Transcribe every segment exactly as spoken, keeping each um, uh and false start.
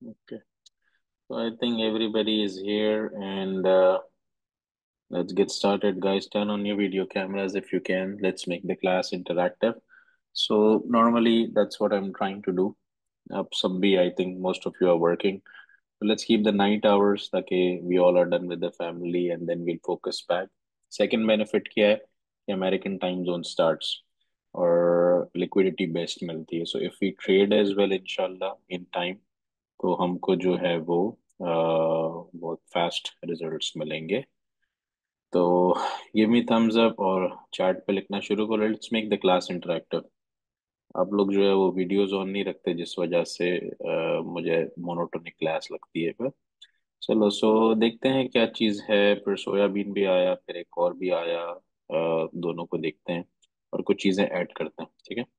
Okay. So I think everybody is here and uh, let's get started, guys. Turn on your video cameras if you can. Let's make the class interactive. So normally that's what I'm trying to do. Up Sabbi, I think most of you are working. So let's keep the night hours ताकि we all are done with the family and then we'll focus back. Second benefit क्या है कि American time zone starts और liquidity best मिलती है. So if we trade as well inshallah in time तो हमको जो है वो अ, बहुत फास्ट रिजल्ट्स मिलेंगे। तो गिव मी थम्स अप और चैट पे लिखना शुरू करो। Let's make the class interactive. आप लोग जो है वो वीडियोस ऑन नहीं रखते जिस वजह से अ, मुझे मोनोटोनिक क्लास लगती है फिर। चलो सो देखते हैं क्या चीज़ है। फिर सोयाबीन भी आया, फिर एक और भी आया। अ, दोनों को देखते हैं और कुछ चीज़ें ऐड करते हैं, ठीक है।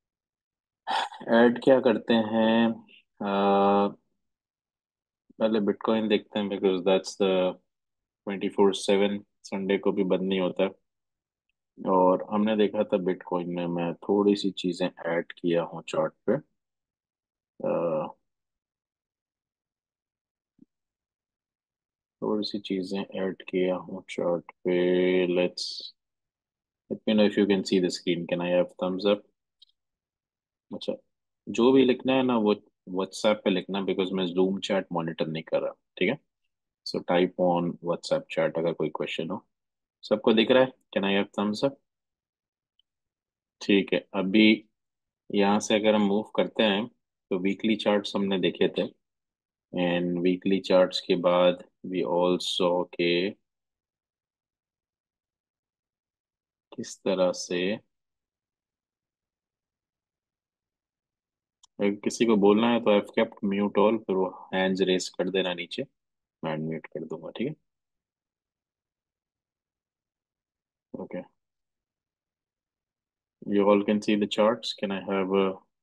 ऐड क्या करते हैं? अ, पहले बिटकॉइन देखते हैं because that's the twenty four seven, Sunday को भी बंद नहीं होता। और हमने देखा था बिटकॉइन में मैं थोड़ी सी चीजें ऐड किया हूँ चार्ट पे। अ, थोड़ी सी चीजें ऐड किया हूँ चार्ट पे। Let's let me know if you can see the screen. Can I have thumbs up? अच्छा, जो भी लिखना है ना वो व्हाट्सएप पे लिखना बिकॉज मैं जूम चैट मॉनिटर नहीं कर रहा, ठीक है। So type on WhatsApp chat अगर कोई क्वेश्चन हो। सबको दिख रहा है? Can I have thumbs up? ठीक है। अभी यहाँ से अगर हम मूव करते हैं तो वीकली चार्ट्स हमने देखे थे एंड वीकली चार्ट्स के बाद वी ऑल सॉ के किस तरह से अगर किसी को बोलना है तो आई केप्ट म्यूट ऑल, फिर वो हैंड्स रेस कर देना नीचे, मैं अनम्यूट कर दूंगा, ठीक है। Okay, you all can see the charts. Can I have?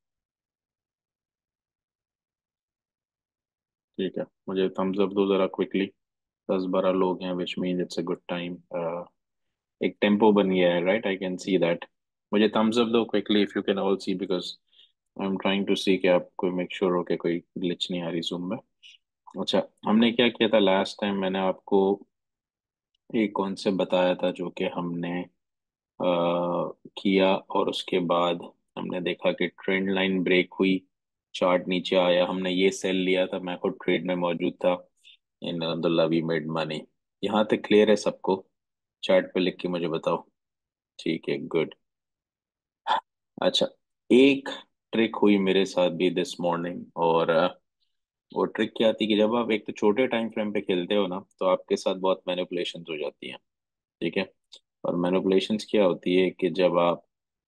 ठीक है, मुझे थम्स अप दो जरा क्विकली। दस बारह लोग हैं which mean it's a good time. एक टेम्पो बन गया है, right? I can see that. मुझे थम्स अप दो quickly if you can all see because I am trying to see कि आपको मेक श्योर हो कि कोई ग्लिच नहीं आ रही जूम में। अच्छा, हमने क्या किया था लास्ट टाइम? मैंने आपको एक कॉन्सेप्ट बताया था जो कि हमने अ, किया और उसके बाद हमने देखा कि ट्रेंड लाइन ब्रेक हुई, चार्ट नीचे आया, हमने ये सेल लिया था, मैं खुद ट्रेड में मौजूद था। इन अब्दुल्ला वी मेड मनी। यहाँ तक क्लियर है सबको? चार्ट पे लिख के मुझे बताओ। ठीक है, गुड। अच्छा, एक ट्रिक हुई मेरे साथ भी दिस मॉर्निंग और अ, वो ट्रिक क्या थी कि जब आप एक तो छोटे टाइम फ्रेम पे खेलते हो ना तो आपके साथ बहुत मैनिपुलेशंस हो जाती हैं, ठीक है। और मैनिपुलेशंस क्या होती है कि जब आप,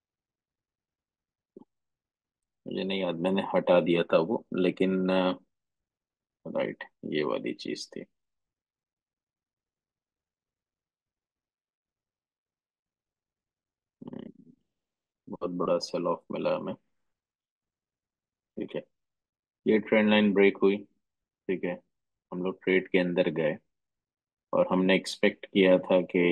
मुझे नहीं याद, मैंने हटा दिया था वो, लेकिन राइट ये वाली चीज थी। हम्म, बहुत बड़ा सेल ऑफ मिला हमें, ठीक है। ये ट्रेंड लाइन ब्रेक हुई, ठीक है। हम लोग ट्रेड के अंदर गए और हमने एक्सपेक्ट किया था कि,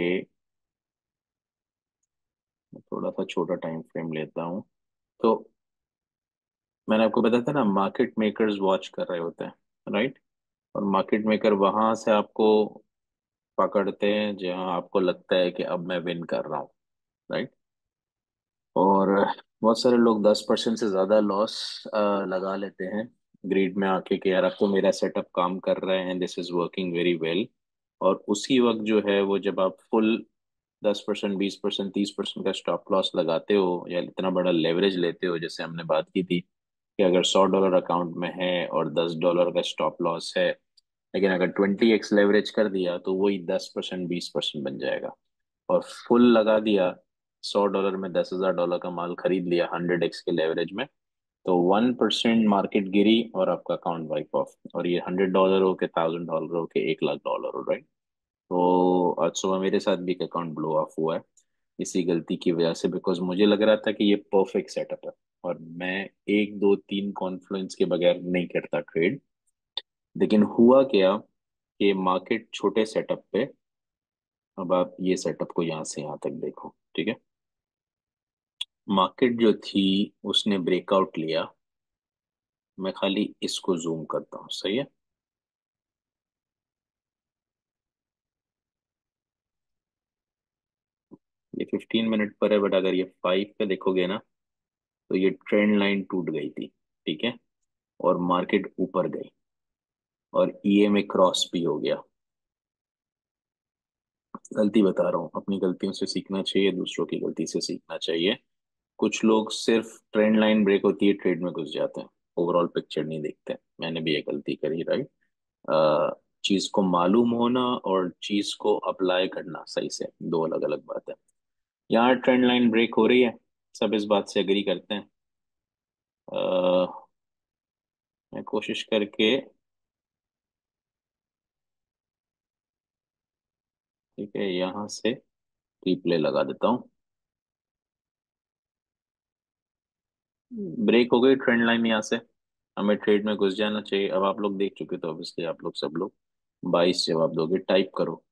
मैं थोड़ा सा छोटा टाइम फ्रेम लेता हूँ। तो मैंने आपको बताया था ना, मार्केट मेकर्स वॉच कर रहे होते हैं, राइट। और मार्केट मेकर वहां से आपको पकड़ते हैं जहां आपको लगता है कि अब मैं विन कर रहा हूँ, राइट। और बहुत सारे लोग दस परसेंट से ज्यादा लॉस लगा लेते हैं ग्रीड में आके कि यार अब तो मेरा सेटअप काम कर रहा है and this is working very well. और उसी वक्त जो है वो जब आप फुल दस परसेंट, बीस परसेंट, तीस परसेंट का स्टॉप लॉस लगाते हो या इतना बड़ा लेवरेज लेते हो, जैसे हमने बात की थी कि अगर सौ डॉलर अकाउंट में है और दस डॉलर का स्टॉप लॉस है, लेकिन अगर ट्वेंटी एक्स लेवरेज कर दिया तो वही दस परसेंट, बीस परसेंट बन जाएगा। और फुल लगा दिया, सौ डॉलर में दस हजार डॉलर का माल खरीद लिया हंड्रेड एक्स के लेवरेज में, तो वन परसेंट मार्केट गिरी और आपका अकाउंट वाइप ऑफ। और ये हंड्रेड डॉलर हो के, थाउजेंड डॉलर हो के, एक लाख डॉलर हो, राइट। तो आज सुबह मेरे साथ भी एक अकाउंट ब्लो ऑफ हुआ है इसी गलती की वजह से, बिकॉज मुझे लग रहा था कि ये परफेक्ट सेटअप है और मैं एक दो तीन कॉन्फ्लुएंस के बगैर नहीं करता ट्रेड। लेकिन हुआ क्या कि मार्केट छोटे सेटअप पे, अब आप ये सेटअप को यहाँ से यहाँ तक देखो, ठीक है। मार्केट जो थी उसने ब्रेकआउट लिया मैं खाली इसको जूम करता हूँ, सही है। ये फिफ्टीन मिनट पर है, बट अगर ये फाइव पे देखोगे ना, तो ये ट्रेंड लाइन टूट गई थी, ठीक है, और मार्केट ऊपर गई, और ईएमए क्रॉस भी हो गया। गलती बता रहा हूँ, अपनी गलतियों से सीखना चाहिए, दूसरों की गलती से सीखना चाहिए। कुछ लोग सिर्फ ट्रेंड लाइन ब्रेक होती है ट्रेड में घुस जाते हैं, ओवरऑल पिक्चर नहीं देखते। मैंने भी ये गलती करी, राइट। चीज को मालूम होना और चीज को अप्लाई करना सही से दो अलग अलग बात है। यहाँ ट्रेंड लाइन ब्रेक हो रही है, सब इस बात से एग्री करते हैं। अ, मैं कोशिश करके, ठीक है, यहाँ से रिप्ले लगा देता हूँ। ब्रेक हो गई ट्रेंड लाइन यहाँ से, हमें ट्रेड में घुस जाना चाहिए। अब आप लोग देख चुके, तो ऑब्वियसली आप लोग सब लोग बाईस जवाब दोगे, टाइप करो।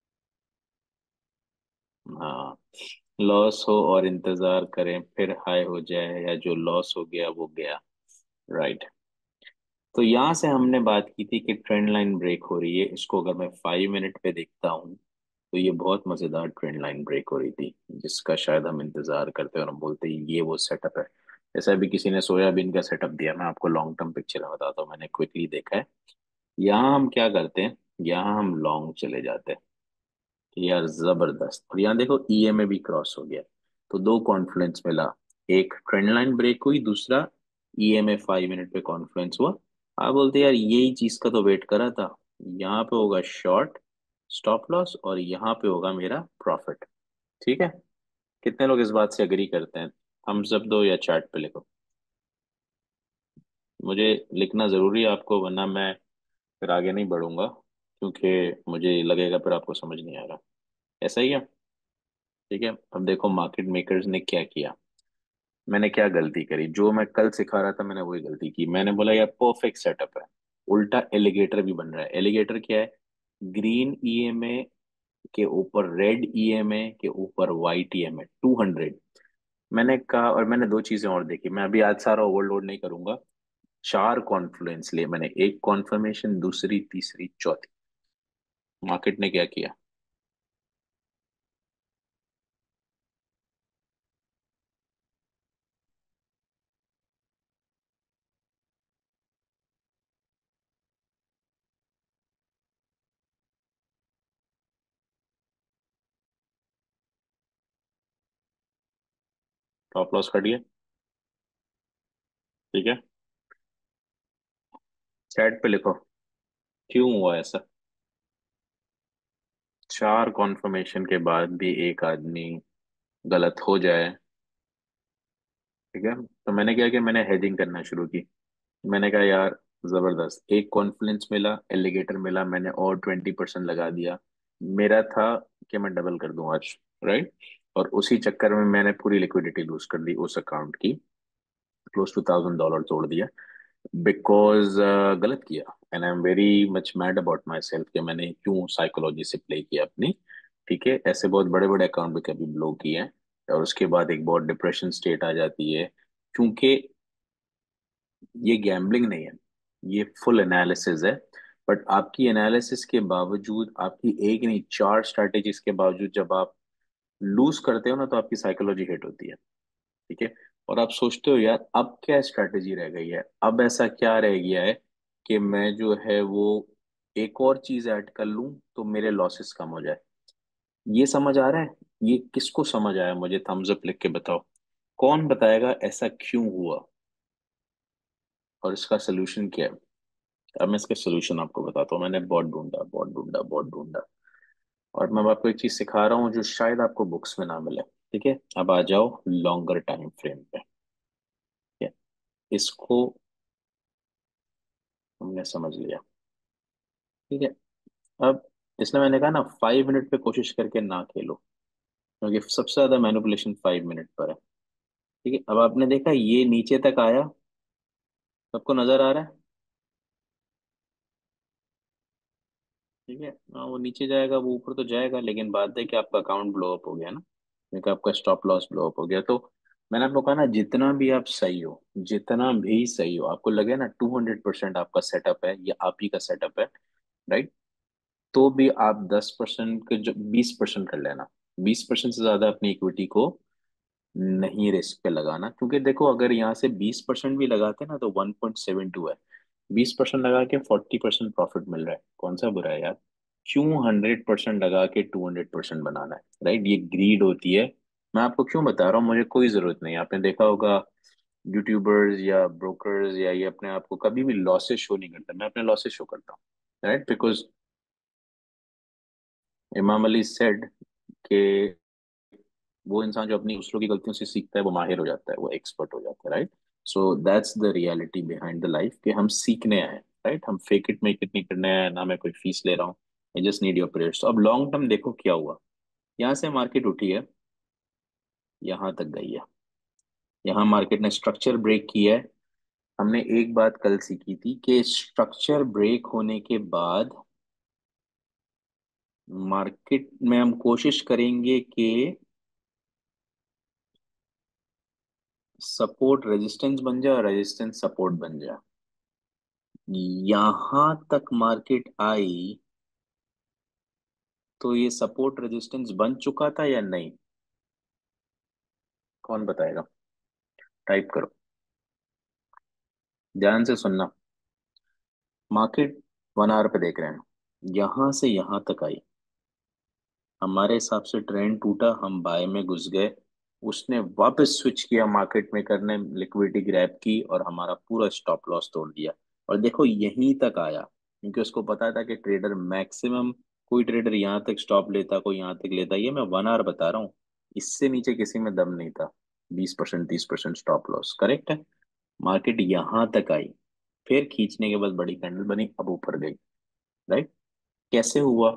हाँ, लॉस हो और इंतजार करें, फिर हाई हो जाए, या जो लॉस हो गया वो गया, राइट। तो यहाँ से हमने बात की थी कि ट्रेंड लाइन ब्रेक हो रही है, इसको अगर मैं फाइव मिनट पे देखता हूँ, तो ये बहुत मजेदार ट्रेंड लाइन ब्रेक हो रही थी, जिसका शायद हम इंतजार करते हैं और हम बोलते हैं ये वो सेटअप है। जैसा अभी किसी ने सोयाबीन का सेटअप दिया, मैं आपको लॉन्ग टर्म पिक्चर में बताता हूँ, मैंने क्विकली देखा है। यहाँ हम क्या करते हैं, यहाँ हम लॉन्ग चले जाते हैं यार, जबरदस्त। और यहाँ देखो ईएमए भी क्रॉस हो गया, तो दो कॉन्फ्लुएंस मिला, एक ट्रेंड लाइन ब्रेक हुई, दूसरा ईएमए फाइव मिनट पे कॉन्फ्लुएंस हुआ। आप बोलते यार यही चीज का तो वेट करा था, यहाँ पे होगा शॉर्ट स्टॉप लॉस, और यहाँ पे होगा मेरा प्रॉफिट, ठीक है। कितने लोग इस बात से एग्री करते हैं? थम्स अप दो या चैट पे लिखो। मुझे लिखना जरूरी है आपको, वरना मैं फिर आगे नहीं बढ़ूंगा, क्योंकि मुझे लगेगा फिर आपको समझ नहीं आ रहा। ऐसा ही है, ठीक है। अब देखो मार्केट मेकर्स ने क्या किया, मैंने क्या गलती करी, जो मैं कल सिखा रहा था मैंने वही गलती की। मैंने बोला यार परफेक्ट सेटअप है, उल्टा एलिगेटर भी बन रहा है। एलिगेटर क्या है? ग्रीन ईएमए के ऊपर रेड ईएमए के ऊपर वाइट ईएमए टू हंड्रेड। मैंने कहा, और मैंने दो चीजें और देखी, मैं अभी आज सारा ओवरलोड नहीं करूंगा। चार कॉन्फ्लुएंस लिए मैंने, एक कॉन्फर्मेशन, दूसरी, तीसरी, चौथी। मार्केट ने क्या किया? टॉप लॉस कट गया, ठीक है। चैट पे लिखो क्यों हुआ ऐसा। चार कॉन्फर्मेशन के बाद भी एक आदमी गलत हो जाए, ठीक है। तो मैंने क्या किया, मैंने हेजिंग करना शुरू की। मैंने कहा यार जबरदस्त, एक कॉन्फ्लुएंस मिला, एलिगेटर मिला, मैंने और ट्वेंटी परसेंट लगा दिया। मेरा था कि मैं डबल कर दूं आज, राइट। और उसी चक्कर में मैंने पूरी लिक्विडिटी लूज कर दी उस अकाउंट की, क्लोज टू थाउजेंड डॉलर तोड़ दिया, बिकॉज गलत किया। And I am very much mad about myself कि मैंने क्यों साइकोलॉजी से प्ले किया अपनी, ठीक है। ऐसे बहुत बड़े बड़े अकाउंट भी कभी ब्लो किए हैं, और उसके बाद एक बहुत डिप्रेशन स्टेट आ जाती है, क्योंकि ये गैम्बलिंग नहीं है, ये फुल एनालिसिस है। बट आपकी एनालिसिस के बावजूद, आपकी एक नहीं चार स्ट्रैटेजीज के बावजूद, जब आप लूज करते हो ना, तो आपकी साइकोलॉजी हिट होती है, ठीक है। और आप सोचते हो यार अब क्या स्ट्रैटेजी रह गई है, अब ऐसा क्या रह गया है कि मैं जो है वो एक और चीज ऐड कर लूं तो मेरे लॉसेस कम हो जाए। ये समझ आ रहा है? ये किसको समझ आया, मुझे थम्स अप लिख के बताओ। कौन बताएगा ऐसा क्यों हुआ, और इसका सोल्यूशन क्या है। अब मैं इसका सोल्यूशन आपको बताता हूँ। मैंने बहुत ढूंढा, बहुत ढूंढा, बहुत ढूंढा, और मैं आपको एक चीज सिखा रहा हूँ जो शायद आपको बुक्स में ना मिले, ठीक है। अब आ जाओ लॉन्गर टाइम फ्रेम पे, ठीक है। इसको हमने समझ लिया, ठीक है। अब इसलिए मैंने कहा ना, फाइव मिनट पे कोशिश करके ना खेलो, क्योंकि सबसे ज्यादा मैनिपुलेशन फाइव मिनट पर है, ठीक है। अब आपने देखा ये नीचे तक आया, सबको नजर आ रहा है, ठीक है। हाँ, वो नीचे जाएगा, वो ऊपर तो जाएगा, लेकिन बात है कि आपका अकाउंट ब्लो अप हो गया ना, क्योंकि आपका स्टॉप लॉस ब्लो अप हो गया। तो मैंने आपको कहा ना, जितना भी आप सही हो, जितना भी सही हो, आपको लगे ना टू हंड्रेड परसेंट आपका सेटअप है, ये आप ही का सेटअप है, राइट, तो भी आप दस परसेंट के जो बीस परसेंट कर लेना। बीस परसेंट से ज्यादा अपनी इक्विटी को नहीं रिस्क पे लगाना, क्योंकि देखो अगर यहाँ से बीस परसेंट भी लगाते ना तो वन पॉइंट सेवन टू है। बीस परसेंट लगा के फोर्टी परसेंट प्रॉफिट मिल रहा है, कौन सा बुरा है यार। क्यों हंड्रेड परसेंट लगा के टू हंड्रेड परसेंट बनाना है, राइट, ये ग्रीड होती है। मैं आपको क्यों बता रहा हूँ, मुझे कोई जरूरत नहीं है। आपने देखा होगा यूट्यूबर्स या ब्रोकर्स या ये अपने आप को कभी भी लॉसेस शो नहीं करता, मैं अपने लॉसेस शो करता हूँ, राइट, बिकॉज इमाम अली सेड के वो इंसान जो अपनी दूसरों की गलतियों से सीखता है वो माहिर हो जाता है, वो एक्सपर्ट हो जाता है, right. So that's the reality behind the life, कि हम सीखने आए, राइट, हम फेक इट मेक इट नहीं करने आए ना, मैं कोई फीस ले रहा हूँ। I just need your prayers. तो अब लॉन्ग टर्म देखो क्या हुआ। यहाँ से मार्केट उठी है, यहाँ तक गई है, यहाँ मार्केट ने स्ट्रक्चर ब्रेक किया है। हमने एक बात कल सीखी थी कि स्ट्रक्चर ब्रेक होने के बाद मार्केट में हम कोशिश करेंगे कि सपोर्ट रेजिस्टेंस बन जाए और रेजिस्टेंस सपोर्ट बन जाए। यहां तक मार्केट आई तो ये सपोर्ट रेजिस्टेंस बन चुका था या नहीं, कौन बताएगा। टाइप करो, ध्यान से सुनना। मार्केट वन आवर पे देख रहे हैं, यहां से यहां तक आई, हमारे हिसाब से ट्रेंड टूटा, हम बाय में घुस गए, उसने वापस स्विच किया मार्केट में करने, लिक्विडिटी ग्रैब की और हमारा पूरा स्टॉप लॉस तोड़ दिया। और देखो यहीं तक आया क्योंकि उसको पता था कि ट्रेडर मैक्सिमम, कोई ट्रेडर यहाँ तक स्टॉप लेता, कोई यहाँ तक लेता, ये मैं वन आवर बता रहा हूँ। इससे नीचे किसी में दम नहीं था। बीस परसेंट, तीस परसेंट स्टॉप लॉस, करेक्ट है। मार्केट यहाँ तक आई, फिर खींचने के बाद बड़ी कैंडल बनी, अब ऊपर गई, राइट। कैसे हुआ,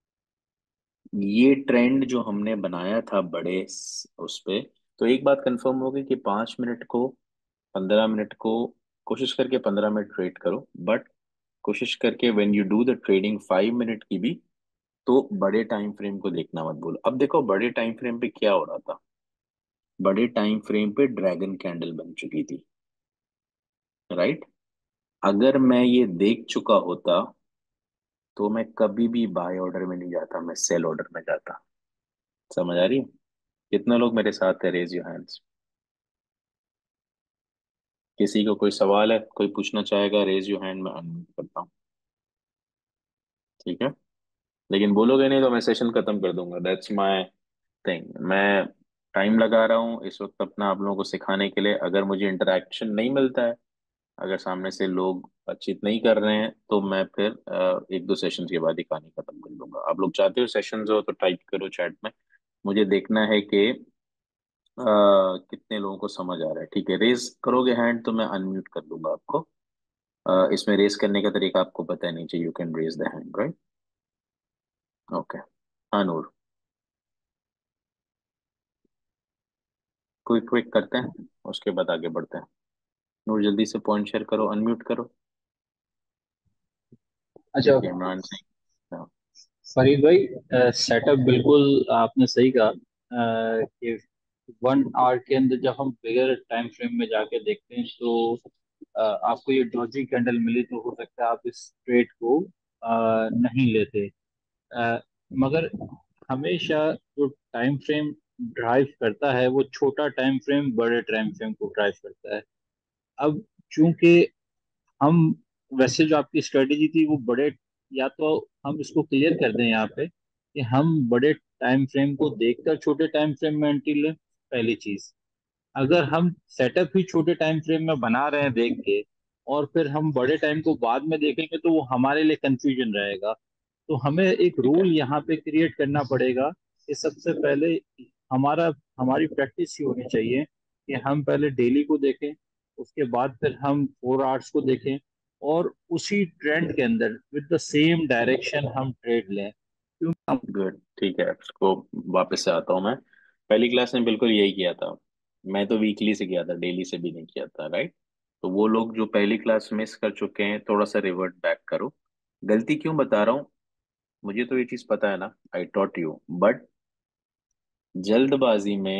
ये ट्रेंड जो हमने बनाया था बड़े स- उस पे, तो एक बात कंफर्म होगी कि पांच मिनट को, पंद्रह मिनट को, कोशिश करके पंद्रह मिनट ट्रेड करो, बट कोशिश करके when you do the trading five minute की भी, तो बड़े टाइम फ्रेम को देखना मत भूलो। अब देखो बड़े टाइम फ्रेम पे क्या हो रहा था, बड़े टाइम फ्रेम पे ड्रैगन कैंडल बन चुकी थी, राइट। अगर मैं ये देख चुका होता तो मैं कभी भी बाय ऑर्डर में नहीं जाता, मैं सेल ऑर्डर में जाता। समझ आ रही है। कितने लोग मेरे साथ है, रेज योर हैंड्स। किसी को कोई सवाल है, कोई पूछना चाहेगा, रेज योर हैंड, मैं अनम्यूट करता हूँ, ठीक है। लेकिन बोलोगे नहीं तो मैं सेशन खत्म कर दूंगा, दैट्स माय थिंग। मैं टाइम लगा रहा हूँ इस वक्त अपना आप लोगों को सिखाने के लिए। अगर मुझे इंटरेक्शन नहीं मिलता है, अगर सामने से लोग बातचीत नहीं कर रहे हैं, तो मैं फिर अ, एक दो सेशन के बाद ही कहानी खत्म कर दूंगा। आप लोग चाहते हो सेशन हो तो टाइप करो चैट में, मुझे देखना है कि अ, कितने लोगों को समझ आ रहा है। ठीक है, रेज करोगे हैंड तो मैं अनम्यूट कर दूंगा आपको। अ, इसमें रेस करने का तरीका आपको पता नहीं चाहिए, you can raise the hand, right. Okay, हाँ नूर, क्विक क्विक करते हैं, उसके बाद आगे बढ़ते हैं। नूर जल्दी से पॉइंट शेयर करो, अनम्यूट करो। अच्छा। ठीक है, इमरान सिंह, हाँ। फरीद भाई, सेटअप बिल्कुल आपने सही कहा। अ, कि वन आवर के अंदर जब हम बिगर टाइम फ्रेम में जाके देखते हैं तो अ, आपको ये डॉजी कैंडल मिली तो हो सकता है आप इस ट्रेड को अ, नहीं लेते। अ, मगर हमेशा जो टाइम फ्रेम ड्राइव करता है वो छोटा टाइम फ्रेम बड़े टाइम फ्रेम को ड्राइव करता है। अब चूंकि हम, वैसे जो आपकी स्ट्रेटेजी थी वो बड़े, या तो हम इसको क्लियर कर दें यहाँ पे कि हम बड़े टाइम फ्रेम को देखकर छोटे टाइम फ्रेम में एंट्री लें, पहली चीज। अगर हम सेटअप ही छोटे टाइम फ्रेम में बना रहे हैं देख के, और फिर हम बड़े टाइम को बाद में देखेंगे तो वो हमारे लिए कंफ्यूजन रहेगा। तो हमें एक ठीक है, रूल यहाँ पे क्रिएट करना पड़ेगा कि सबसे पहले हमारा हमारी प्रैक्टिस ही होनी चाहिए कि हम पहले डेली को देखें, उसके बाद फिर हम फोर आवर्स को देखें, और उसी ट्रेंड के अंदर विद द सेम डायरेक्शन हम ट्रेड लें। क्योंकि गुड, ठीक है, इसको वापस से आता हूँ मैं। पहली क्लास में बिल्कुल यही किया था, मैं तो वीकली से किया था, डेली से भी नहीं किया था, राइट। तो वो लोग जो पहली क्लास मिस कर चुके हैं, थोड़ा सा रिवर्ट बैक करो। गलती क्यों बता रहा हूँ, मुझे तो ये चीज़ पता है ना, आई टॉट यू, बट जल्दबाजी में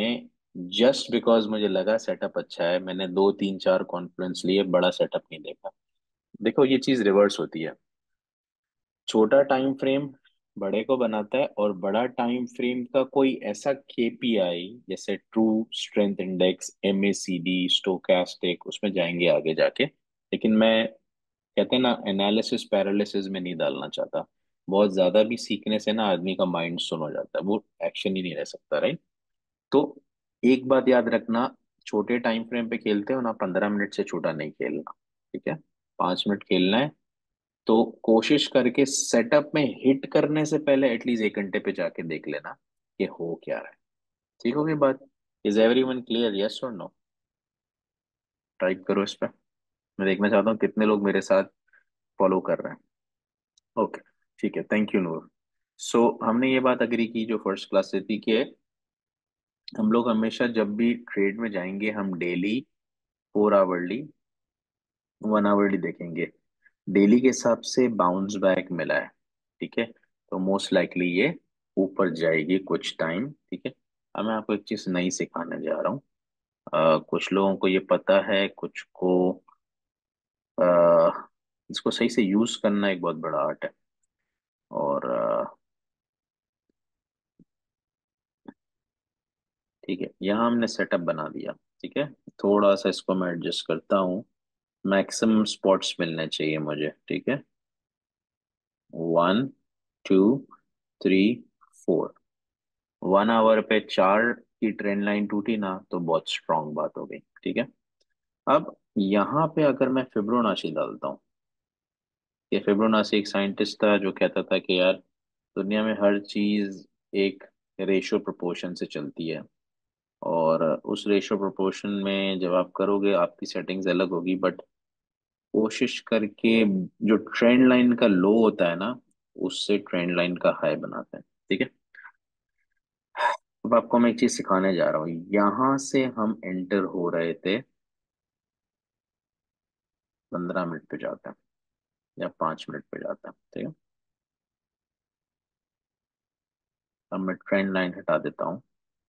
जस्ट बिकॉज मुझे लगा सेटअप अच्छा है, मैंने दो तीन चार कॉन्फ्रेंस लिए, बड़ा सेटअप नहीं देखा। देखो ये चीज रिवर्स होती है। छोटा टाइम फ्रेम बड़े को बनाता है, और बड़ा टाइम फ्रेम का कोई ऐसा केपीआई, जैसे true strength index, MACD, stochastic, उसमें जाएंगे आगे जाके। लेकिन मैं, कहते हैं ना, एनालिसिस पैरालिसिस में नहीं डालना चाहता। बहुत ज्यादा भी सीखने से ना आदमी का माइंड सुन हो जाता है, वो एक्शन ही नहीं रह सकता, राइट। तो एक बात याद रखना, छोटे टाइम फ्रेम पे खेलते हो ना, पंद्रह मिनट से छोटा नहीं खेलना, ठीक है। पांच मिनट खेलना है। तो कोशिश करके सेटअप में हिट करने से पहले एटलीस्ट एक घंटे पे जाके देख लेना कि हो क्या रहा है। ठीक होगी बात। इज एवरीवन क्लियर, यस और नो? टाइप करो इस पे, मैं देखना चाहता हूँ कितने लोग मेरे साथ फॉलो कर रहे हैं। ओके, ठीक है, थैंक यू नूर। सो हमने ये बात अग्री की जो फर्स्ट क्लास से थी, कि हम लोग हमेशा जब भी ट्रेड में जाएंगे, हम daily, four hourly, one hourly देखेंगे। डेली के हिसाब से बाउंस बैक मिला है, ठीक है, तो मोस्ट लाइकली ये ऊपर जाएगी कुछ टाइम, ठीक है। अब मैं आपको एक चीज नई सिखाने जा रहा हूँ। अ, कुछ लोगों को ये पता है, कुछ को आ, इसको सही से यूज करना एक बहुत बड़ा आर्ट है। और अ, ठीक है, यहाँ हमने सेटअप बना दिया, ठीक है। थोड़ा सा इसको मैं एडजस्ट करता हूँ। मैक्सिमम स्पॉट्स मिलने चाहिए मुझे, ठीक है। One, two, three, four. One hour पे चार की ट्रेंड लाइन टूटी ना, तो बहुत स्ट्रांग बात हो गई, ठीक है। अब यहाँ पे अगर मैं फिब्रोनाची डालता हूँ, ये फिब्रोनाची एक साइंटिस्ट था जो कहता था कि यार, दुनिया में हर चीज एक रेशो प्रोपोर्शन से चलती है। और उस रेशो प्रोपोर्शन में जब आप करोगे, आपकी सेटिंग्स अलग होगी, बट कोशिश करके जो ट्रेंड लाइन का लो होता है ना, उससे ट्रेंड लाइन का हाई बनाते हैं, ठीक है। अब आपको मैं एक चीज सिखाने जा रहा हूँ। यहाँ से हम एंटर हो रहे थे, पंद्रह मिनट पे जाता है या पांच मिनट पे जाता है, ठीक है। अब मैं ट्रेंड लाइन हटा देता हूँ,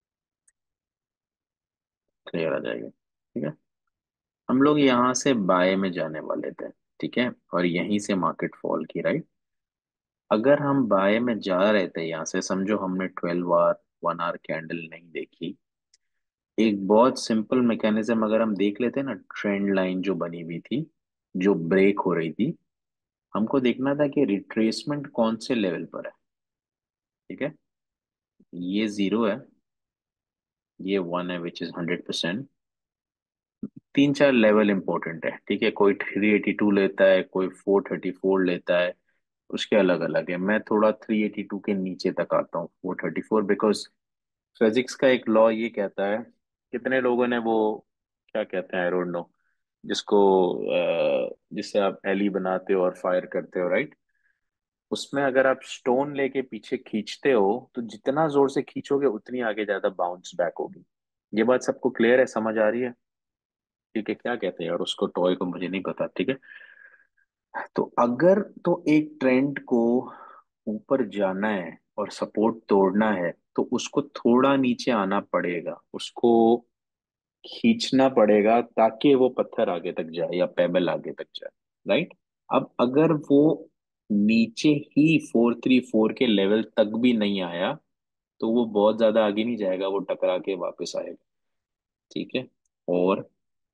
क्लियर आ जाएगी, ठीक है। हम लोग यहाँ से बाय में जाने वाले थे, ठीक है, और यहीं से मार्केट फॉल की, राइट। अगर हम बाय में जा रहे थे यहाँ से, समझो हमने twelve hour, one hour candle नहीं देखी, एक बहुत सिंपल मैकेनिज्म अगर हम देख लेते ना, ट्रेंड लाइन जो बनी हुई थी, जो ब्रेक हो रही थी, हमको देखना था कि रिट्रेसमेंट कौन से लेवल पर है, ठीक है। ये जीरो है, ये वन है, विच इज हंड्रेड परसेंट। तीन चार लेवल इंपॉर्टेंट है, ठीक है। कोई थ्री एटी टू लेता है, कोई फोर थर्टी फोर लेता है, उसके अलग अलग है। मैं थोड़ा थ्री एटी टू के नीचे तक आता हूँ, four thirty four, because physics का एक लॉ ये कहता है, कितने लोगों ने वो, क्या कहते हैं, आई डोंट नो, जिसको अ, जिससे आप एली बनाते हो और फायर करते हो, राइट। उसमें अगर आप स्टोन लेके पीछे खींचते हो, तो जितना जोर से खींचोगे उतनी आगे ज्यादा बाउंस बैक होगी। ये बात सबको क्लियर है, समझ आ रही है? ठीक है, क्या कहते हैं यार उसको, टॉय को, मुझे नहीं पता, ठीक है। तो अगर तो एक ट्रेंड को ऊपर जाना है और सपोर्ट तोड़ना है, तो उसको थोड़ा नीचे आना पड़ेगा, उसको खींचना पड़ेगा, ताकि वो पत्थर आगे तक जाए या पेबल आगे तक जाए, राइट। अब अगर वो नीचे ही फोर थ्री फोर के लेवल तक भी नहीं आया, तो वो बहुत ज्यादा आगे नहीं जाएगा, वो टकरा के वापस आएगा, ठीक है। और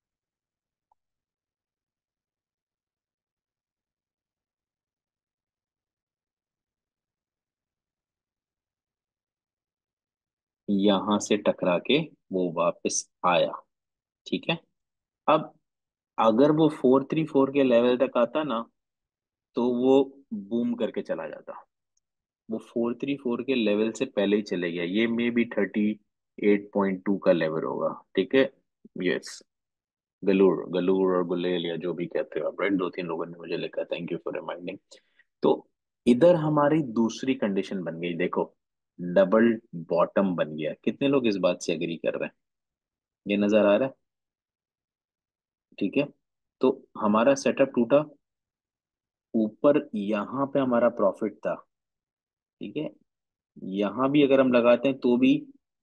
यहां से टकरा के वो वापस आया, ठीक है। अब अगर वो फोर थ्री फोर के लेवल तक आता ना, तो वो बूम करके चला जाता। वो फोर थ्री फोर के लेवल से पहले ही चले गया, ये may be thirty eight point two का लेवल होगा, ठीक है। यस, गलूर गलूर और गुलेल, या जो भी कहते हो आप, राइट। दो तीन लोगों ने मुझे लिखा, थैंक यू फॉर रिमाइंडिंग। तो इधर हमारी दूसरी कंडीशन बन गई, देखो, डबल बॉटम बन गया। कितने लोग इस बात से एग्री कर रहे हैं? ये नजर आ रहा है? ठीक है। तो हमारा सेटअप टूटा, ऊपर यहाँ पे हमारा प्रॉफिट था, ठीक है। यहाँ भी अगर हम लगाते हैं तो भी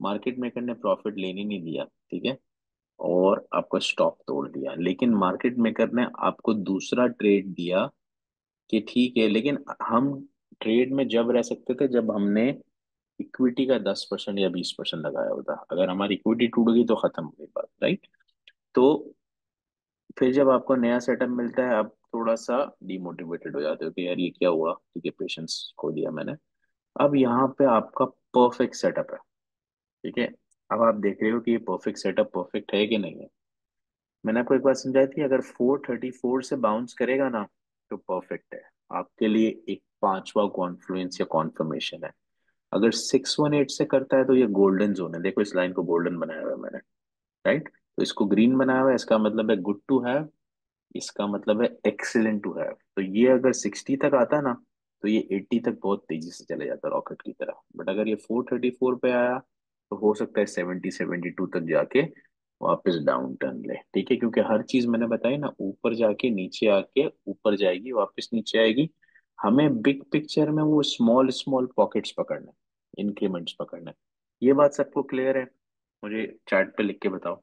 मार्केट मेकर ने प्रॉफिट लेने नहीं दिया, ठीक है, और आपका स्टॉप तोड़ दिया, लेकिन मार्केट मेकर ने आपको दूसरा ट्रेड दिया कि ठीक है, लेकिन हम ट्रेड में जब रह सकते थे जब हमने इक्विटी का दस परसेंट या बीस परसेंट लगाया होता। अगर हमारी इक्विटी टूट गई तो खत्म हो गई बात, राइट। तो फिर जब आपको नया सेटअप मिलता है, आप थोड़ा सा डिमोटिवेटेड हो जाते हो कि यार ये क्या हुआ, ठीक है, पेशेंस खो दिया मैंने। अब यहाँ पे आपका परफेक्ट सेटअप है, ठीक है। अब आप देख रहे हो कि ये परफेक्ट सेटअप परफेक्ट है कि नहीं है। मैंने आपको एक बात समझाई थी, अगर फोर थर्टी फोर से बाउंस करेगा ना तो परफेक्ट है आपके लिए, एक पांचवा कॉन्फ्लुएंस या कॉन्फर्मेशन है। अगर सिक्स वन एट से करता है तो ये गोल्डन जोन है, देखो इस लाइन को गोल्डन बनाया हुआ है मैंने, राइट। तो इसको ग्रीन बनाया हुआ है, इसका मतलब है गुड टू हैव, इसका मतलब है एक्सीलेंट टू हैव। तो ये अगर सिक्सटी तक आता ना तो ये एट्टी तक बहुत तेजी से चले जाता रॉकेट की तरह। बट अगर ये फोर थर्टी फोर पे आया तो हो सकता है सेवेंटी सेवेंटी टू तक जाके वापस डाउन टर्न ले, ठीक है, क्योंकि हर चीज मैंने बताई ना, ऊपर जाके नीचे आके ऊपर जाएगी वापस नीचे आएगी। हमें बिग पिक्चर में वो स्मॉल स्मॉल पॉकेट्स पकड़ना है, इंक्रीमेंट्स पकड़ना है। ये बात सबको क्लियर है? मुझे चैट पे लिख के बताओ,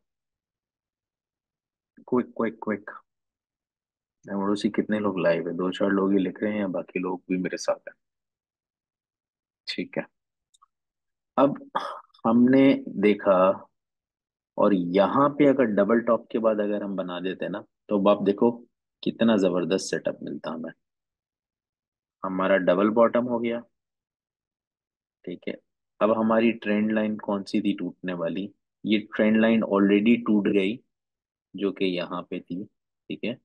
क्विक क्विक क्विक। एमओडीसी कितने लोग लाइव है? दो चार लोग ही लिख रहे हैं या बाकी लोग भी मेरे साथ हैं? ठीक है। अब हमने देखा, और यहाँ पे अगर डबल टॉप के बाद अगर हम बना देते ना, तो अब आप देखो कितना जबरदस्त सेटअप मिलता हमें। हमारा डबल बॉटम हो गया, ठीक है। अब हमारी ट्रेंड लाइन कौन सी थी टूटने वाली? ये ट्रेंड लाइन ऑलरेडी टूट गई, जो कि यहाँ पे थी, ठीक है।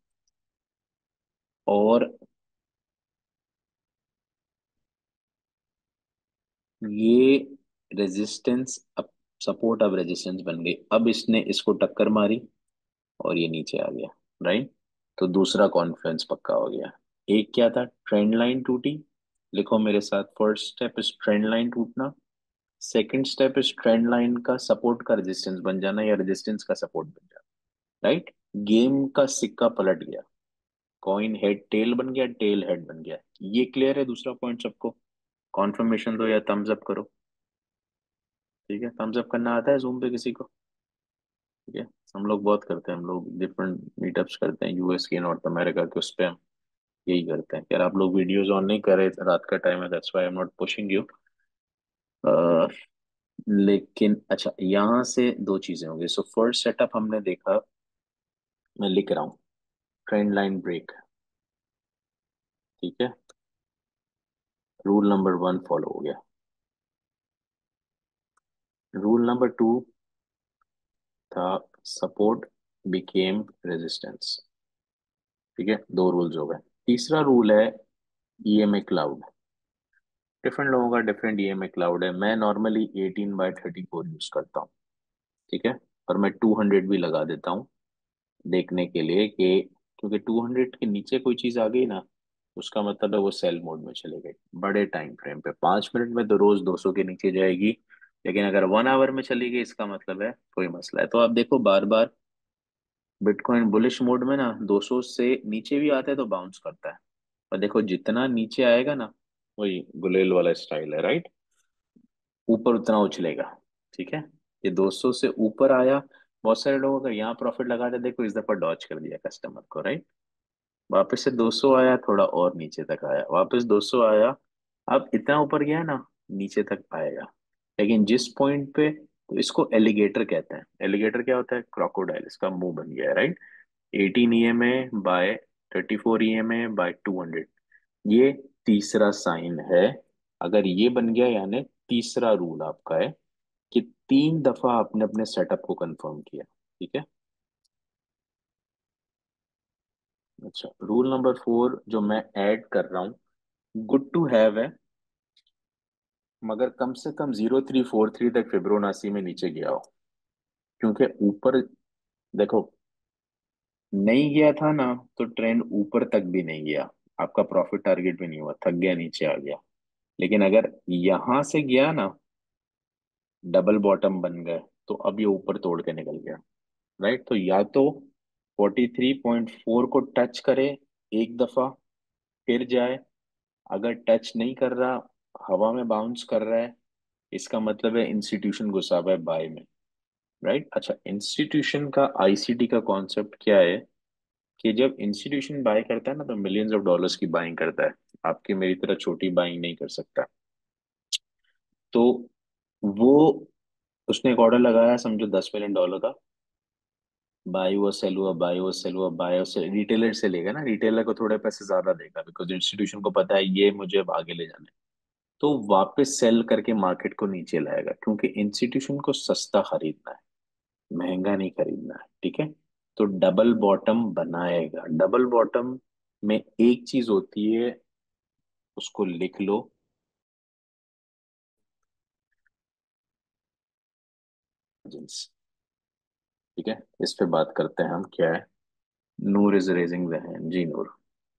और ये रेजिस्टेंस अब सपोर्ट, अब रेजिस्टेंस बन गई। अब इसने इसको टक्कर मारी और ये नीचे आ गया, राइट। तो दूसरा कॉन्फ्रेंस पक्का हो गया। एक क्या था? ट्रेंड लाइन टूटी। लिखो मेरे साथ, first step is trend line टूटना, second step is trend line का सपोर्ट का रेजिस्टेंस बन जाना या रेजिस्टेंस का सपोर्ट बन जाना, राइट। गेम का सिक्का पलट गया, कॉइन हेड टेल बन गया, टेल हेड बन गया। ये क्लियर है? दूसरा पॉइंट सबको कॉन्फर्मेशन दो या थम्स अप करो, ठीक है। थम्स अप करना आता है जूम पे किसी को? ठीक है। हम लोग बहुत करते हैं, हम लोग डिफरेंट मीटअप्स करते हैं यूएस के, नॉर्थ अमेरिका के, उस पे हम यही करते हैं। यार आप लोग वीडियोस ऑन नहीं कर रहे, रात का टाइम है, that's why I am not pushing you. लेकिन अच्छा, यहाँ से दो चीजें होंगी। सो फर्स्ट सेटअप हमने देखा, मैं लिख रहा हूँ, ट्रेंड लाइन ब्रेक, ठीक है। रूल नंबर वन फॉलो हो गया। रूल नंबर टू था सपोर्ट बिकेम रेजिस्टेंस, ठीक है। दो रूल्स हो गए। तीसरा रूल है ईएमए क्लाउड। डिफरेंट लोगों का डिफरेंट ईएमए क्लाउड है। मैं normally eighteen by thirty four use करता हूँ, ठीक है। और मैं टू हंड्रेड भी लगा देता हूँ देखने के लिए कि, क्योंकि टू हंड्रेड के नीचे कोई चीज आ गई ना, उसका मतलब है वो सेल मोड में चले गई। बड़े टाइम फ्रेम पे पांच मिनट में तो रोज दो सौ के नीचे जाएगी, लेकिन अगर वन आवर में चली गई इसका मतलब है कोई मसला है। तो आप देखो बार बार बिटकॉइन बुलिश मोड में ना दो सौ से नीचे भी आता है तो बाउंस करता है, और देखो जितना नीचे आएगा ना, वही गुलेल वाला स्टाइल है, राइट, ऊपर उतना उछलेगा, ठीक है। ये दो सौ से ऊपर आया, बहुत सारे लोगों का यहाँ प्रॉफिट लगाते, देखो इस दफा डॉच कर दिया कस्टमर को, राइट। वापस से दो सौ आया, थोड़ा और नीचे तक आया, वापस दो सौ आया। अब इतना ऊपर गया ना, नीचे तक आएगा। लेकिन जिस पॉइंट पे, तो इसको एलिगेटर कहते हैं। एलिगेटर क्या होता है? क्रोकोडाइल, इसका मुंह बन गया है, right. Eighteen E M A by thirty four E M A by two hundred, ये तीसरा साइन है। अगर ये बन गया यानी तीसरा रूल आपका है कि तीन दफा आपने अपने सेटअप को कंफर्म किया, ठीक है। अच्छा, रूल नंबर फोर जो मैं ऐड कर रहा हूँ, गुड टू हैव है, मगर कम से कम जीरो थ्री फोर थ्री तक फिब्रोनाची में नीचे गया हो। क्योंकि ऊपर देखो, नहीं गया था ना तो ट्रेंड ऊपर तक भी नहीं गया, आपका प्रॉफिट टारगेट भी नहीं हुआ, थक गया, नीचे आ गया। लेकिन अगर यहां से गया ना, डबल बॉटम बन गए, तो अब ये ऊपर तोड़ के निकल गया, राइट। तो या तो फोर्टी थ्री पॉइंट फोर को टच करे एक दफा, फिर जाए। अगर टच नहीं कर रहा, हवा में बाउंस कर रहा है, इसका मतलब है इंस्टीट्यूशन घुसा हुआ है बाय में, राइट। अच्छा, इंस्टीट्यूशन का आईसीटी का कॉन्सेप्ट क्या है कि जब इंस्टीट्यूशन बाय करता है ना तो मिलियंस ऑफ डॉलर्स की बाइंग करता है, आपकी मेरी तरह छोटी बाइंग नहीं कर सकता। तो वो, उसने एक ऑर्डर लगाया समझो दस मिलियन डॉलर का, बाय हुआ सेल हुआ, बाय हुआ सेल हुआ, बाय हुआ सेल, रिटेलर से लेगा ना, रिटेलर को थोड़े पैसे ज्यादा देगा बिकॉज इंस्टीट्यूशन को पता है ये मुझे अब आगे ले जाना है। तो वापस सेल करके मार्केट को नीचे लाएगा, क्योंकि इंस्टीट्यूशन को सस्ता खरीदना है, महंगा नहीं खरीदना है, ठीक है। तो डबल बॉटम बनाएगा। डबल बॉटम में एक चीज होती है, उसको लिख लो, margins, ठीक है। इस पे बात करते हैं हम, क्या है। Noor is raising the hand, जी नूर।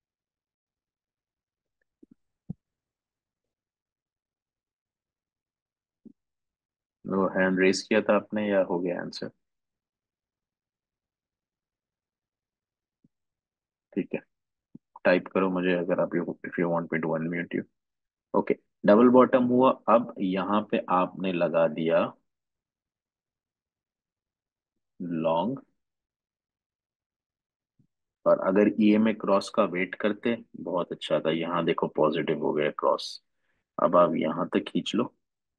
नूर हैंड रेज किया था आपने या हो गया आंसर? ठीक है, टाइप करो मुझे अगर आप, if you want me to unmute you. Okay, double bottom हुआ। अब यहाँ पे आपने लगा दिया लॉन्ग, और अगर ईएमए क्रॉस का वेट करते, बहुत अच्छा था, यहाँ देखो पॉजिटिव हो गया क्रॉस। अब आप यहाँ तक खींच लो,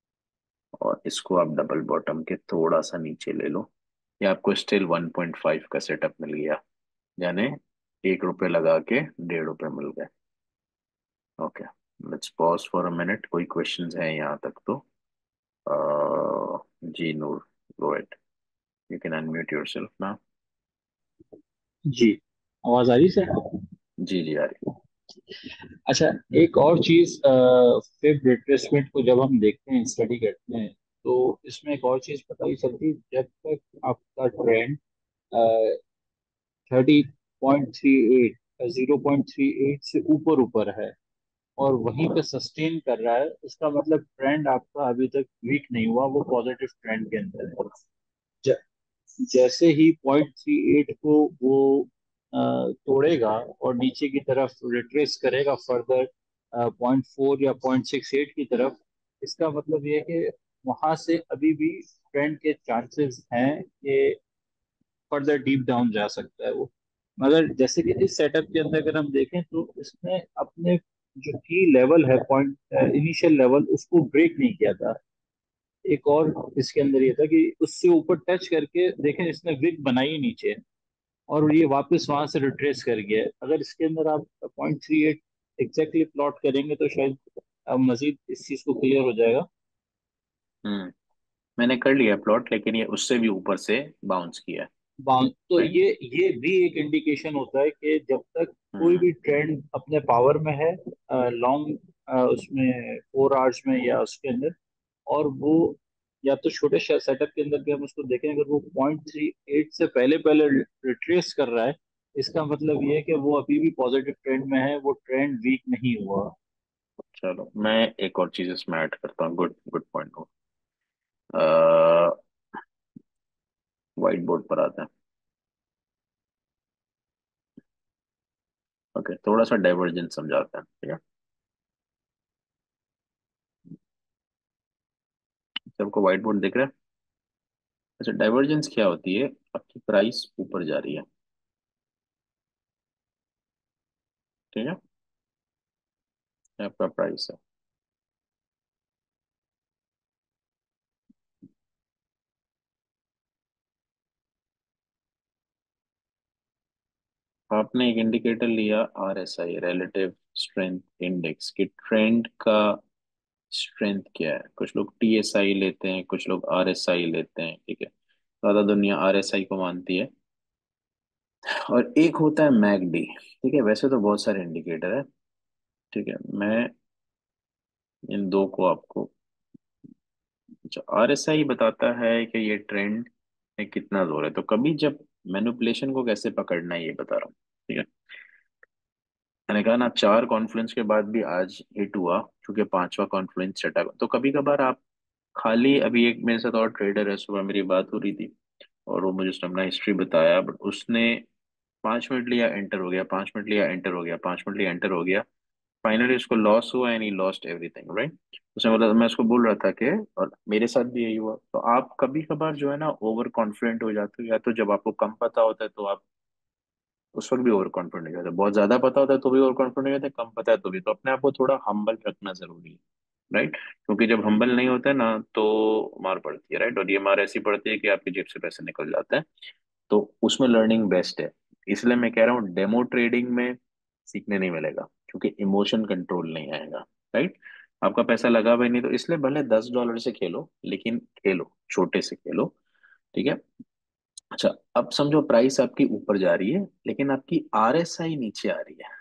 और इसको आप डबल बॉटम के थोड़ा सा नीचे ले लो, ये आपको स्टिल वन पॉइंट फाइव का सेटअप मिल गया, यानी एक रुपए लगा के डेढ़ रुपए मिल गए। Okay, let's pause for a minute, कोई क्वेश्चंस हैं यहाँ तक तो? अह, जी Noor, go it, you can unmute yourself now. जी, आवाज आ रही सर? जी जी, आ रही। अच्छा, एक और चीज, फिफ्थ रिट्रेसमेंट को जब हम देखते हैं, स्टडी करते हैं, तो इसमें एक और चीज पता ही चलती है, जब तक आपका trend thirty point three eight, zero point three eight से ऊपर ऊपर है और वहीं पे सस्टेन कर रहा है, इसका मतलब ट्रेंड आपका अभी तक वीक नहीं हुआ, वो पॉजिटिव ट्रेंड के अंदर है। ज, जैसे ही पॉइंट थ्री एट को वो अ, तोड़ेगा और नीचे की तरफ रिट्रेस करेगा फर्दर पॉइंट फोर या पॉइंट सिक्स एट की तरफ, इसका मतलब ये है कि वहां से अभी भी ट्रेंड के चांसेस हैं कि फर्दर डीप डाउन जा सकता है वो। मगर जैसे कि इस सेटअप के अंदर अगर हम देखें तो इसने अपने जो की लेवल है, पॉइंट इनिशियल लेवल, उसको ब्रेक नहीं किया था। एक और इसके अंदर ये था कि उससे ऊपर टच करके देखें, इसने विग बनाई नीचे और ये वापस वहां से रिट्रेस कर गया है। अगर इसके अंदर आप point three eight exactly plot करेंगे तो शायद अब मजीद इस चीज को क्लियर हो जाएगा। हम्म, मैंने कर लिया प्लॉट, लेकिन ये उससे भी ऊपर से बाउंस किया है, बाउंस तो राइट। ये ये भी एक इंडिकेशन होता है कि जब तक कोई हम्म भी ट्रेंड अपने पावर में है, लॉन्ग उसमें फोर आवर्स में या उसके अंदर, और वो या तो छोटे सेटअप के अंदर भी हम उसको देखें, अगर वो पॉइंट थ्री एट से पहले पहले रिट्रेस कर रहा है, इसका मतलब ये है कि वो अभी भी पॉजिटिव ट्रेंड में है, वो ट्रेंड वीक नहीं हुआ। चलो, मैं एक और चीज इसमें ऐड करता हूँ, गुड गुड पॉइंट हो। व्हाइट बोर्ड पर आते हैं। ओके, थोड़ा सा डाइवर्जेंस समझाते हैं, ठीक है। सबको व्हाइट बोर्ड दिख रहा है? अच्छा, डाइवर्जेंस क्या होती है? आपकी प्राइस ऊपर जा रही है, ठीक है, ये आपका प्राइस है। आपने एक इंडिकेटर लिया, R S I, relative strength index, की ट्रेंड का स्ट्रेंथ क्या है। कुछ लोग टी एस आई लेते हैं, कुछ लोग आर एस आई लेते हैं, ठीक है। ज्यादा दुनिया आर एस आई को मानती है। और एक होता है मैकडी, ठीक है। वैसे तो बहुत सारे इंडिकेटर है, ठीक है। मैं इन दो को आपको, जो आर एस आई बताता है कि ये ट्रेंड में कितना जोर है, तो कभी जब मैनिपुलेशन को कैसे पकड़ना है ये बता रहा हूँ, ठीक है। मैंने कहा ना, चार कॉन्फ्लुएंस के बाद भी आज हिट हुआ, क्योंकि पांचवा कॉन्फ्लुएंस छठा। तो कभी कभार आप खाली, अभी एक मेरे साथ और ट्रेडर है, सुबह मेरी बात हो रही थी, और वो मुझे उसने अपना हिस्ट्री बताया, बट उसने पांच मिनट लिया एंटर हो गया, पांच मिनट लिया एंटर हो गया, पांच मिनट लिया एंटर हो गया, फाइनली उसको लॉस हुआ and he lost everything, right. उसने बोला, मैं उसको बोल रहा था कि, और मेरे साथ भी यही हुआ। तो आप कभी कभार जो है ना ओवर कॉन्फिडेंट हो जाते हो, या तो जब आपको कम पता होता है तो आप उस वक्त भी ओवर कॉन्फिडेंट हो जाते हैं, बहुत ज्यादा पता होता है तो भी ओवर कॉन्फिडेंट हो जाते हैं, कम पता है तो भी। तो अपने आप को थोड़ा हम्बल रखना जरूरी है, राइट। क्योंकि जब हम्बल नहीं होता है ना तो मार पड़ती है, राइट। और ये मार ऐसी पड़ती है कि आपकी जेब से पैसे निकल जाते हैं। तो उसमें लर्निंग बेस्ट है। इसलिए मैं कह रहा हूँ डेमो ट्रेडिंग में सीखने नहीं मिलेगा, क्योंकि इमोशन कंट्रोल नहीं आएगा, राइट। आपका पैसा लगा हुआ ही नहीं, तो इसलिए भले दस डॉलर से खेलो, लेकिन खेलो छोटे से खेलो, ठीक है। अच्छा, अब समझो प्राइस आपकी ऊपर जा रही है लेकिन आपकी आरएसआई नीचे आ रही है,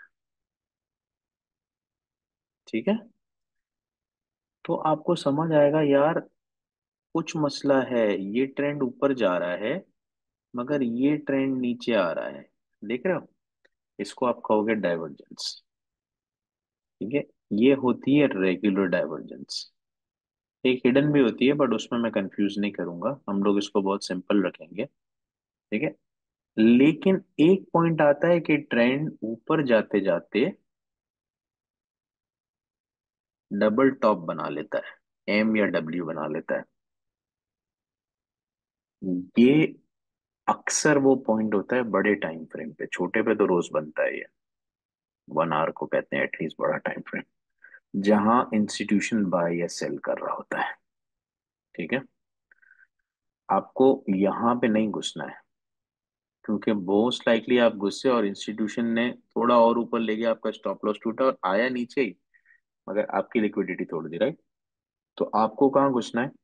ठीक है। तो आपको समझ आएगा यार, कुछ मसला है, ये ट्रेंड ऊपर जा रहा है मगर ये ट्रेंड नीचे आ रहा है। देख रहे हो, इसको आप कहोगे डाइवर्जेंस, ठीक है। ये होती है रेगुलर डाइवर्जेंस। एक हिडन भी होती है बट उसमें मैं कंफ्यूज नहीं करूंगा, हम लोग इसको बहुत सिंपल रखेंगे, ठीक है। लेकिन एक पॉइंट आता है कि ट्रेंड ऊपर जाते जाते डबल टॉप बना लेता है, एम या डब्ल्यू बना लेता है। ये अक्सर वो पॉइंट होता है बड़े टाइम फ्रेम पे, छोटे पे तो रोज बनता है ये। वन आवर को कहते हैं एटलीस्ट बड़ा टाइम फ्रेम, जहां इंस्टीट्यूशन बाय या सेल कर रहा होता है, ठीक है। आपको यहाँ पे नहीं घुसना है, क्योंकि मोस्ट लाइकली आप गुस्से और इंस्टीट्यूशन ने थोड़ा और ऊपर ले गया, आपका स्टॉप लॉस टूटा और आया नीचे ही, मगर आपकी लिक्विडिटी तोड़ दी, राइट। तो आपको कहाँ घुसना है?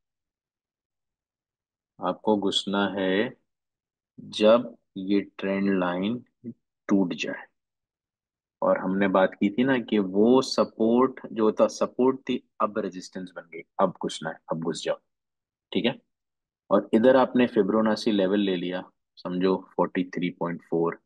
आपको घुसना है जब ये ट्रेंड लाइन टूट जाए। और हमने बात की थी ना कि वो सपोर्ट जो था, सपोर्ट थी, अब रेजिस्टेंस बन गई, अब घुसना है, अब घुस जाओ, ठीक है। और इधर आपने फिब्रोनाची लेवल ले लिया, समझो फोर्टी थ्री पॉइंट फोर,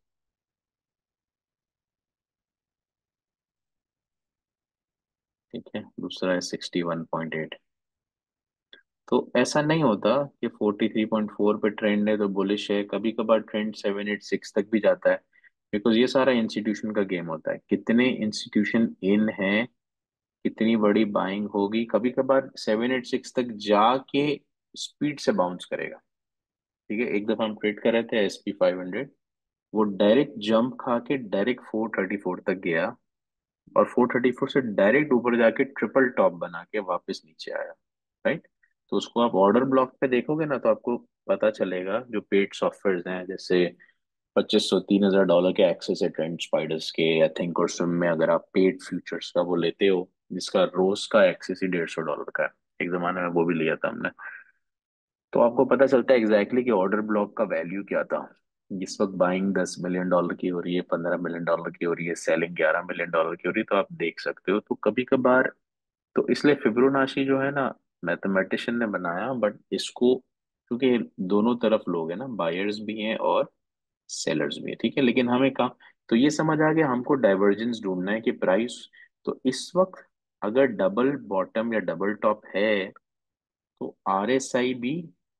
ठीक है। दूसरा है सिक्सटी वन पॉइंट एट। तो ऐसा नहीं होता कि फोर्टी थ्री पॉइंट फोर पे ट्रेंड है तो बुलिश है, कभी कभार ट्रेंड सेवन एट सिक्स तक भी जाता है। बिकॉज ये सारा इंस्टीट्यूशन का गेम होता है, कितने इंस्टीट्यूशन इन है, कितनी बड़ी बाइंग होगी। कभी कभार सेवन एट सिक्स तक जाके स्पीड से बाउंस करेगा, ठीक है। एक दफा हम ट्रेड कर रहे थे एस पी फाइव हंड्रेड, वो डायरेक्ट जंप खा के डायरेक्ट फोर थर्टी फोर तक गया, और फोर थर्टी फोर से डायरेक्ट ऊपर जाके ट्रिपल टॉप बना के वापस नीचे आया, राइट। तो उसको आप ऑर्डर ब्लॉक पे देखोगे ना तो आपको पता चलेगा, जो पेड सॉफ्टवेयर हैं जैसे पच्चीस सौ तीन हजार डॉलर के एक्सेस है ट्रेंड स्पाइडर्स के, आई थिंक। और स्विम में अगर आप पेड फ्यूचर्स का वो लेते हो जिसका रोज का एक्सेस ही डेढ़ सौ डॉलर का है, एक जमाने में वो भी लिया था हमने, तो आपको पता चलता है एग्जैक्टली कि ऑर्डर ब्लॉक का वैल्यू क्या था। इस वक्त बाइंग दस मिलियन डॉलर की हो रही है, पंद्रह मिलियन डॉलर की हो रही है, सेलिंग ग्यारह मिलियन डॉलर की हो रही है, तो आप देख सकते हो। तो कभी कभार, तो इसलिए फिब्रोनाची जो है ना, मैथमेटिशियन ने बनाया, बट इसको क्योंकि दोनों तरफ लोग हैं ना, बायर्स भी हैं और सेलर्स भी हैं, ठीक है। लेकिन हमें कहाँ, तो ये समझ आ गया हमको डाइवर्जेंस ढूंढना है कि प्राइस, तो इस वक्त अगर डबल बॉटम या डबल टॉप है तो आरएसआई भी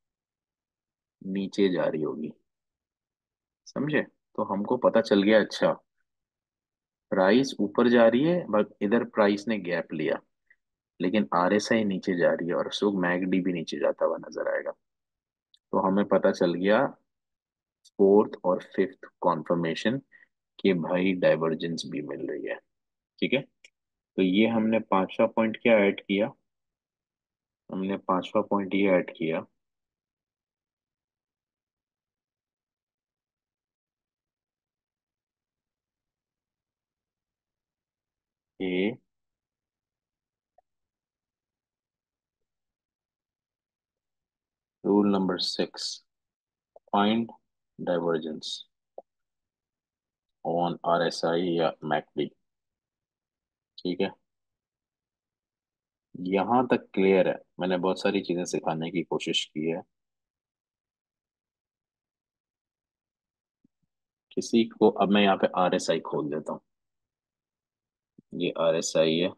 नीचे जा रही होगी, समझे। तो हमको पता चल गया, अच्छा प्राइस ऊपर जा रही है बट इधर प्राइस ने गैप लिया, लेकिन आरएसआई नीचे जा रही है, और उस वक्त मैकडी भी नीचे जाता हुआ नजर आएगा। तो हमें पता चल गया फोर्थ और फिफ्थ कॉन्फर्मेशन कि भाई डाइवर्जेंस भी मिल रही है, ठीक है। तो ये हमने पांचवा पॉइंट क्या ऐड किया, हमने पांचवा पॉइंट ये ऐड किया कि rule number six, find divergence on RSI या मैकडी, ठीक है। यहाँ तक क्लियर है, मैंने बहुत सारी चीजें सिखाने की कोशिश की है। किसी को, अब मैं यहाँ पे आरएसआई खोल देता हूँ, ये आरएसआई है,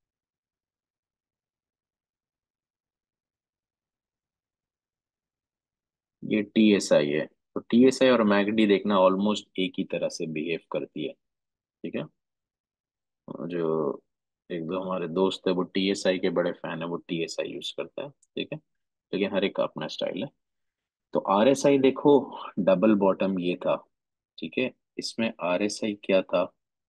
ये टीएसआई है। तो टीएसआई और मैकडी देखना ऑलमोस्ट एक ही तरह से बिहेव करती है, ठीक है। एक दो हमारे दोस्त है वो टीएसआई के बड़े फैन है, वो टीएसआई यूज करता है, ठीक है। लेकिन हर एक का अपना स्टाइल है। तो आरएसआई देखो, डबल बॉटम ये था, ठीक है। इसमें आरएसआई क्या था,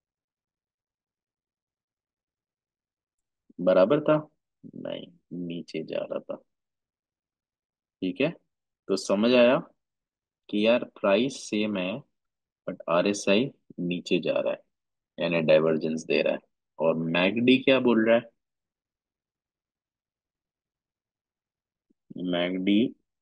बराबर था, नहीं, नीचे जा रहा था, ठीक है। तो समझ आया कि यार प्राइस सेम है, बट आरएसआई नीचे जा रहा है, यानी डाइवर्जेंस दे रहा है। और मैगडी क्या बोल रहा है, मैगडी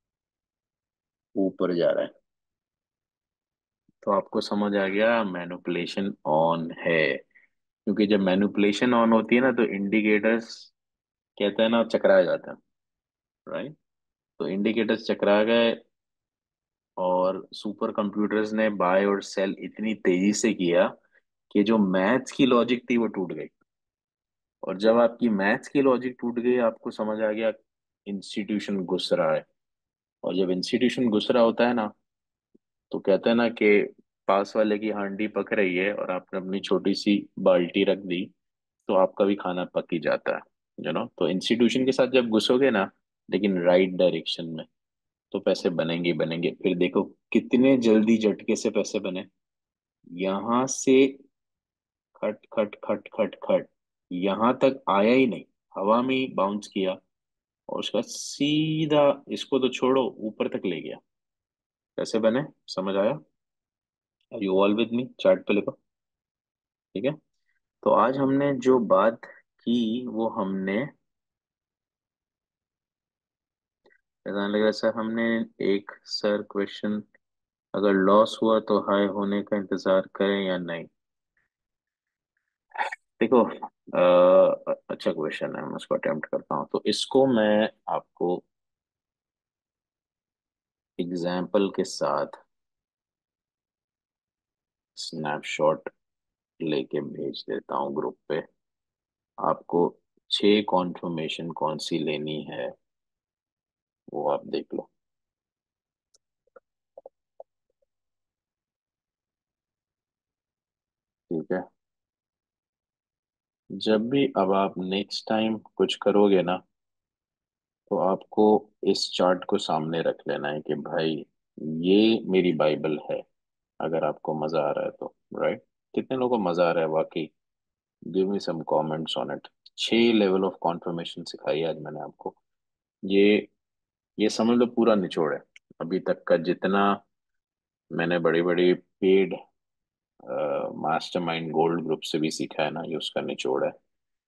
ऊपर जा रहा है। तो आपको समझ आ गया मैनिपुलेशन ऑन है। क्योंकि जब मैनिपुलेशन ऑन होती है ना, तो इंडिकेटर्स कहते हैं ना चकरा जाता है, राइट। तो इंडिकेटर्स चकरा गए, और सुपर कंप्यूटर्स ने बाय और सेल इतनी तेजी से किया कि जो मैथ्स की लॉजिक थी वो टूट गई। और जब आपकी मैथ्स की लॉजिक टूट गई, आपको समझ आ गया इंस्टीट्यूशन घुस रहा है। और जब इंस्टीट्यूशन घुस रहा होता है ना, तो कहते हैं ना कि पास वाले की हांडी पक रही है और आपने अपनी छोटी सी बाल्टी रख दी, तो आपका भी खाना पक ही जाता है, यू नो। तो इंस्टीट्यूशन के साथ जब घुसोगे ना, लेकिन राइट डायरेक्शन में, तो पैसे बनेंगे ही बनेंगे। फिर देखो कितने जल्दी झटके से पैसे बने। यहां से खट खट खट खट खट, यहां तक आया ही नहीं, हवा में ही बाउंस किया, और उसका सीधा, इसको तो छोड़ो, ऊपर तक ले गया। कैसे बने, समझ आया? Are you all with me? Chart पे लिखो, ठीक है। तो आज हमने जो बात की, वो हमने, ऐसा लग रहा है सर हमने, एक सर क्वेश्चन, अगर लॉस हुआ तो हाई होने का इंतजार करें या नहीं। देखो, अ, अच्छा क्वेश्चन है, मैं उसको अटेम्प्ट करता हूँ। तो इसको मैं आपको एग्जाम्पल के साथ स्नैपशॉट लेके भेज देता हूँ ग्रुप पे। आपको छह कॉन्फर्मेशन कौन सी लेनी है, वो आप देख लो, ठीक है। जब भी अब आप नेक्स्ट टाइम कुछ करोगे ना, तो आपको इस चार्ट को सामने रख लेना है कि भाई ये मेरी बाइबल है। अगर आपको मजा आ रहा है तो, राइट। कितने लोगों को मजा आ रहा है वाकई? Give me some comments on it. छह लेवल ऑफ कॉन्फर्मेशन सिखाई है आज मैंने आपको। ये ये समझ लो पूरा निचोड़ है अभी तक का, जितना मैंने बड़ी बड़ी पेड मास्टरमाइंड गोल्ड ग्रुप से भी सीखा है ना, ये उसका निचोड़ है,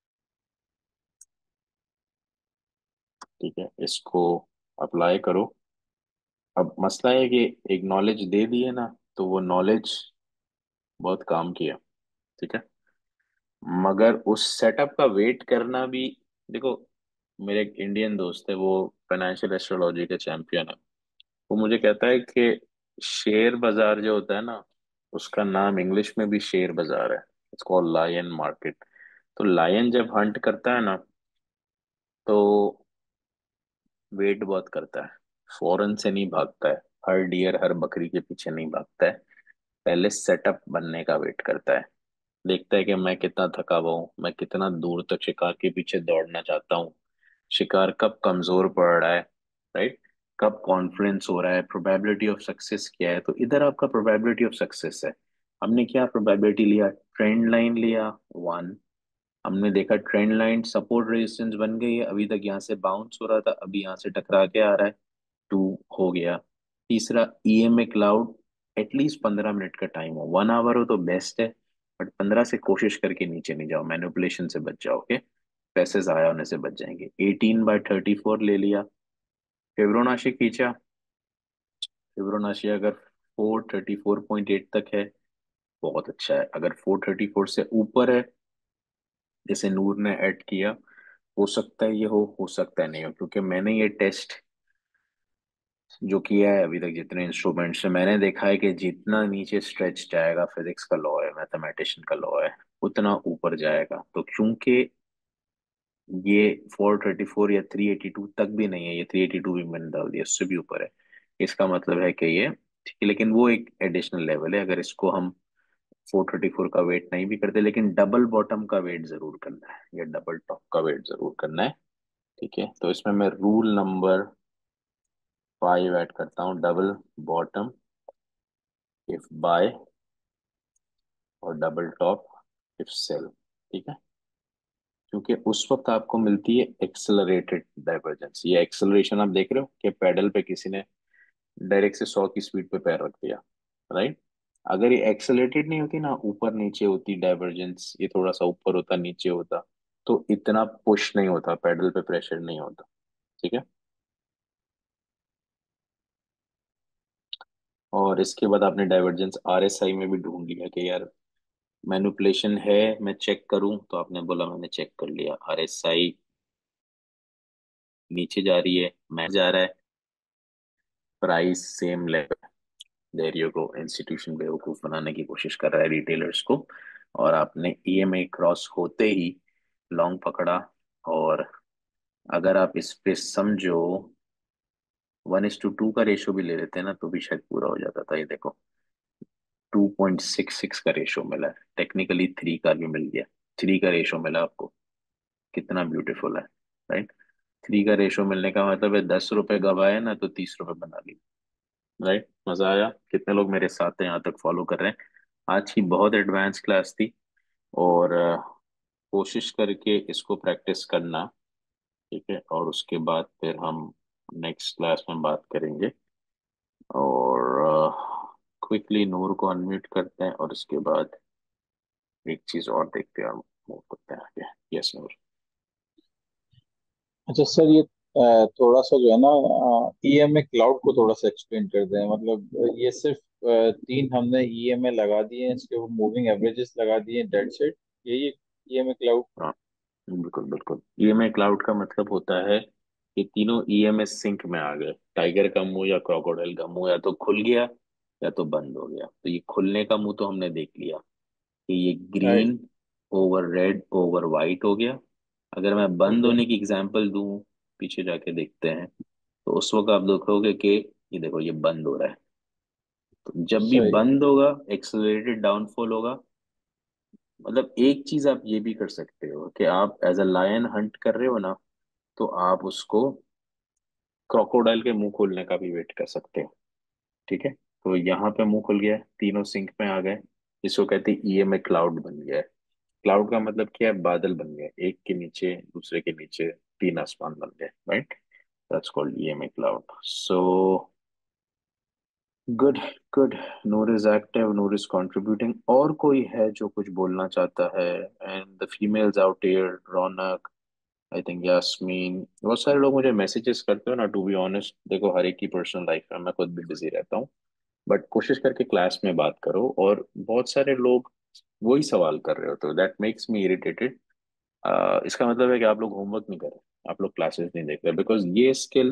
ठीक है। इसको अप्लाई करो। अब मसला है कि एक नॉलेज दे दी है ना, तो वो नॉलेज बहुत काम किया, ठीक है। मगर उस सेटअप का वेट करना भी, देखो, मेरे एक इंडियन दोस्त है, वो फाइनेंशियल एस्ट्रोलॉजी के चैंपियन है। वो मुझे कहता है कि शेयर बाजार जो होता है ना, उसका नाम इंग्लिश में भी शेयर बाजार है। It's called lion market. तो लायन जब हंट करता है ना, तो वेट बहुत करता है, फौरन से नहीं भागता है, हर डियर हर बकरी के पीछे नहीं भागता है। पहले सेटअप बनने का वेट करता है, देखता है कि मैं कितना थका हुआ हूँ, मैं कितना दूर तक शिकार के पीछे दौड़ना चाहता हूँ, शिकार कब कमजोर पड़ रहा है, राइट, कब कॉन्फिडेंस हो रहा है, प्रोबेबिलिटी ऑफ सक्सेस क्या है। तो इधर आपका प्रोबेबिलिटी ऑफ सक्सेस है। हमने क्या प्रोबेबिलिटी लिया, ट्रेंड लाइन लिया, वन। हमने देखा ट्रेंड लाइन सपोर्ट रेजिस्टेंस बन गई है, अभी तक यहाँ से बाउंस हो रहा था, अभी यहाँ से टकरा के आ रहा है, टू हो गया। तीसरा, ईएमए क्लाउड, एटलीस्ट पंद्रह मिनट का टाइम हो, वन आवर हो तो बेस्ट है, बट पंद्रह से कोशिश करके नीचे नहीं जाओ, मैनिपुलेशन से बच जाओगे, पैसे जाया होने से बच जाएंगे। एटीन बाय थर्टी फोर ले लिया, फिब्रोनाची खींचा, फिब्रोनाची अगर four thirty four point eight तक है, बहुत अच्छा है। अगर फोर थर्टी फोर से ऊपर है, जैसे नूर ने ऐड किया, हो सकता है ये हो हो सकता है नहीं हो, क्योंकि मैंने ये टेस्ट जो किया है अभी तक, जितने इंस्ट्रूमेंट से मैंने देखा है कि जितना नीचे स्ट्रेच जाएगा, फिजिक्स का लॉ है, मैथमेटिशियन का लॉ है, उतना ऊपर जाएगा। तो क्योंकि ये फोर थर्टी फोर या थ्री एटी टू तक भी नहीं है, ये थ्री एटी टू भी मैंने डाल दिया, उससे भी ऊपर है, इसका मतलब है कि ये ठीक है। लेकिन वो एक एडिशनल लेवल है, अगर इसको हम फोर थर्टी फोर का वेट नहीं भी करते, लेकिन डबल बॉटम का वेट जरूर करना है या डबल टॉप का वेट जरूर करना है। ठीक है, तो इसमें मैं रूल नंबर फाइव ऐड करता हूँ, डबल बॉटम इफ बाय, और डबल टॉप इफ सेल। ठीक है, क्योंकि उस वक्त आपको मिलती है एक्सेलरेटेड डाइवर्जेंस। ये एक्सेलरेशन आप देख रहे हो कि पैडल पे किसी ने डायरेक्ट से सौ की स्पीड पे पैर रख दिया, राइट। अगर ये एक्सेलरेटेड नहीं होती ना, ऊपर नीचे होती डाइवर्जेंस, ये थोड़ा सा ऊपर होता नीचे होता, तो इतना पुश नहीं होता, पैडल पे प्रेशर नहीं होता। ठीक है, और इसके बाद आपने डाइवर्जेंस आरएसआई में भी ढूंढ लिया कि यार मैनिपुलेशन है, मैं चेक करूं, तो आपने बोला मैंने चेक कर लिया, आरएसआई नीचे जा रही है, मैं जा रहा है, price same level. There you go, institution बेवकूफ बनाने की कोशिश कर रहा है रिटेलर्स को। और आपने ईएमआई क्रॉस होते ही लॉन्ग पकड़ा, और अगर आप इस पे समझो वन इज टू टू का रेशो भी ले लेते हैं ना, तो भी शायद पूरा हो जाता था। ये देखो, टू पॉइंट सिक्स सिक्स का रेशो मिला है, टेक्निकली थ्री का भी मिल गया, थ्री का रेशो मिला आपको, कितना ब्यूटीफुल है, राइट। थ्री का रेशो मिलने का मतलब है दस रुपए गवाए ना तो तीस रुपए बना लिए, राइट। मजा आया, कितने लोग मेरे साथ हैं यहाँ तक फॉलो कर रहे हैं। आज की बहुत एडवांस क्लास थी, और अ, कोशिश करके इसको प्रैक्टिस करना। ठीक है, और उसके बाद फिर हम नेक्स्ट क्लास में बात करेंगे, और क्विकली नूर को अनम्यूट करते हैं, और उसके बाद एक चीज और देखते हैं, और मूव करते हैं आगे। यस नूर। अच्छा सर, ये अ, थोड़ा सा जो है ना, ईएमए क्लाउड को थोड़ा सा एक्सप्लेन कर दें। मतलब अ, ये सिर्फ अ, तीन हमने ईएमए लगा दिए हैं, इसके वो मूविंग एवरेजेस लगा दिए हैं, डेड सेट, यही ईएमए क्लाउड। हाँ, बिल्कुल बिल्कुल, ईएमआई क्लाउड का मतलब होता है कि तीनों ईएमएस सिंक में आ गए। टाइगर का मुंह या क्रोकोडाइल का मुंह या तो खुल गया या तो बंद हो गया। तो ये खुलने का मुंह तो हमने देख लिया कि ये right. Green over red over white हो गया। अगर मैं बंद ओके। होने की एग्जांपल दूं, पीछे जाके देखते हैं, तो उस वक्त आप देखोगे कि ये देखो ये बंद हो रहा है। तो जब भी सही। बंद होगा, एक्सेलरेटेड डाउनफॉल होगा। मतलब एक चीज आप ये भी कर सकते हो कि आप एज अ लायन हंट कर रहे हो ना, तो आप उसको क्रोकोडाइल के मुंह खोलने का भी वेट कर सकते हो। ठीक है, तो यहाँ पे मुंह खुल गया, तीनों सिंक में आ गए, इसको कहते हैं ईएमए क्लाउड बन गया है। क्लाउड का मतलब क्या है, बादल बन गए, एक के नीचे दूसरे के नीचे तीन आसमान बन गए, right. That's called EMA cloud. So good, good. Noor is active, Noor is contributing. और कोई है जो कुछ बोलना चाहता है? And the females out here, Raunak, I think Yasmin, बहुत सारे लोग मुझे मैसेजेस करते हो ना। टू बी ऑनेस्ट, देखो हर एक की पर्सनल लाइफ में मैं खुद भी बिजी रहता हूँ, बट कोशिश करके क्लास में बात करो। और बहुत सारे लोग वही सवाल कर रहे हो, तो दैट मेक्स मी इरिटेटेड। इसका मतलब है कि आप लोग होमवर्क नहीं कर रहे, आप लोग क्लासेस नहीं देख रहे, बिकॉज ये skill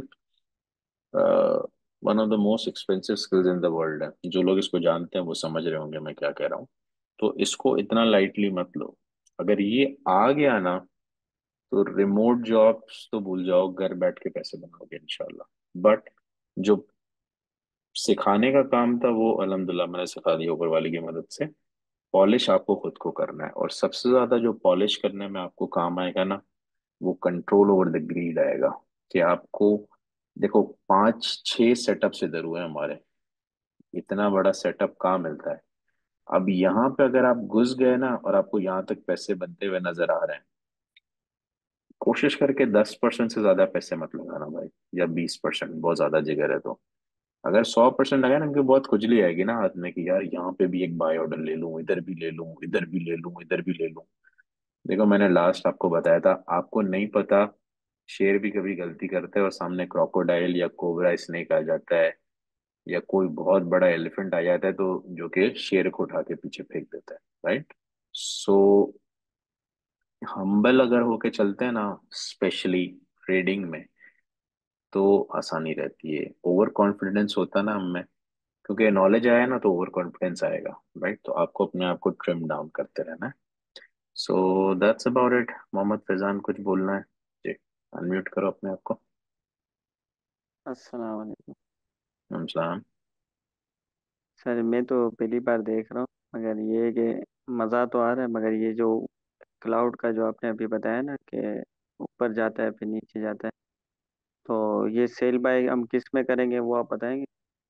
one of the most expensive skills in the world है। जो लोग इसको जानते हैं वो समझ रहे होंगे मैं क्या कह रहा हूँ। तो इसको इतना लाइटली मत लो। अगर ये आ गया ना, तो रिमोट जॉब्स तो भूल जाओ, घर बैठ के पैसे बनाओगे इंशाल्लाह। बट जो सिखाने का काम था वो अल्हम्दुलिल्लाह मैंने सिखा दिया ऊपर वाले की मदद से। पॉलिश आपको खुद को करना है, और सबसे ज्यादा जो पॉलिश करने में आपको काम आएगा ना, वो कंट्रोल ओवर द ग्रीड आएगा। कि आपको देखो, पांच छह सेटअप से इधर हुए हमारे, इतना बड़ा सेटअप कहाँ मिलता है। अब यहाँ पे अगर आप घुस गए ना, और आपको यहाँ तक पैसे बनते हुए नजर आ रहे हैं, कोशिश करके दस परसेंट से ज्यादा पैसे मत लगाना भाई, या बीस परसेंट, बहुत ज्यादा जिगर है तो। अगर सौ परसेंट लगाए ना, उनकी बहुत खुजली आएगी ना हाथ में कि यार यहाँ पे भी एक बाय ऑर्डर ले लूं, इधर भी ले लूं, इधर भी ले लूं, इधर भी ले लूं। देखो मैंने लास्ट आपको बताया था, आपको नहीं पता, शेर भी कभी गलती करते हैं और सामने क्रोकोडाइल या कोबरा स्नेक आ जाता है, या कोई बहुत बड़ा एलिफेंट आ जाता है, तो जो कि शेर को उठा के पीछे फेंक देता है, राइट। सो हम्बल अगर होके चलते हैं ना, स्पेशली ट्रेडिंग में, तो आसानी रहती है। ओवर कॉन्फिडेंस होता है ना हमें, क्योंकि नॉलेज आया ना तो ओवर कॉन्फिडेंस आएगा, राइट। तो आपको अपने आप को ट्रिम डाउन करते रहना है। So that's about it. Mohammad Faizan, कुछ बोलना है? जी, अनम्यूट करो अपने आप को। अस्सलाम वालेकुम। नमस्कार। सर मैं तो पहली बार देख रहा हूँ, मगर ये है कि मज़ा तो आ रहा है, मगर ये जो क्लाउड का जो आपने अभी बताया ना कि ऊपर जाता है फिर नीचे जाता है, तो ये सेल बाय हम किस में करेंगे वो आप बताएंगे?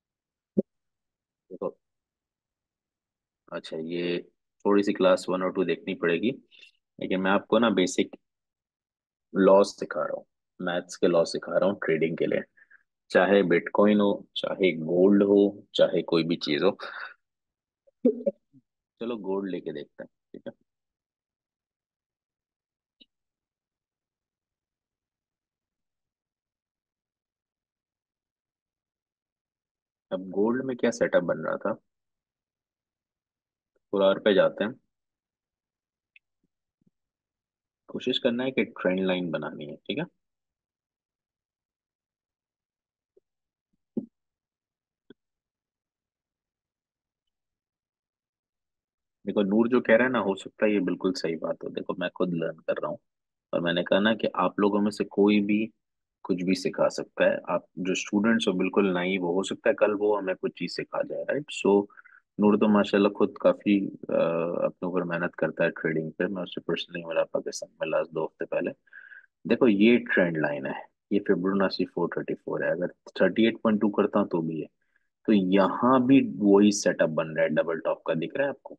देखो, अच्छा ये थोड़ी सी क्लास वन और टू देखनी पड़ेगी, लेकिन मैं आपको ना बेसिक लॉ सिखा रहा हूँ, मैथ्स के लॉ सिखा रहा हूँ ट्रेडिंग के लिए। चाहे बिटकॉइन हो, चाहे गोल्ड हो, चाहे कोई भी चीज हो। चलो गोल्ड लेके देखते हैं, ठीक है। अब गोल्ड में क्या सेटअप बन रहा था, फुरार पे जाते हैं। कोशिश करना है कि ट्रेंड लाइन बनानी है, ठीक है। देखो नूर जो कह रहा है ना, हो सकता है ये बिल्कुल सही बात हो। देखो मैं खुद लर्न कर रहा हूँ, और मैंने कहा ना कि आप लोगों में से कोई भी कुछ भी सिखा सकता है। आप जो स्टूडेंट्स हो बिल्कुल नहीं, वो हो सकता है कल वो हमें कुछ चीज सिखा जाए, राइट। सो नूर तो माशाल्लाह खुद काफी अ, अपने ऊपर मेहनत करता है ट्रेडिंग पे। मैं उससे पर्सनली मिला पाकिस्तान में लास्ट दो हफ्ते पहले। देखो ये ट्रेंड लाइन है, ये फिबोनाची फोर थर्टी फोर है। अगर थर्टी एट पॉइंट टू करता हूँ तो भी है, तो यहाँ भी वही सेटअप बन रहा है, डबल टॉप का दिख रहा है आपको।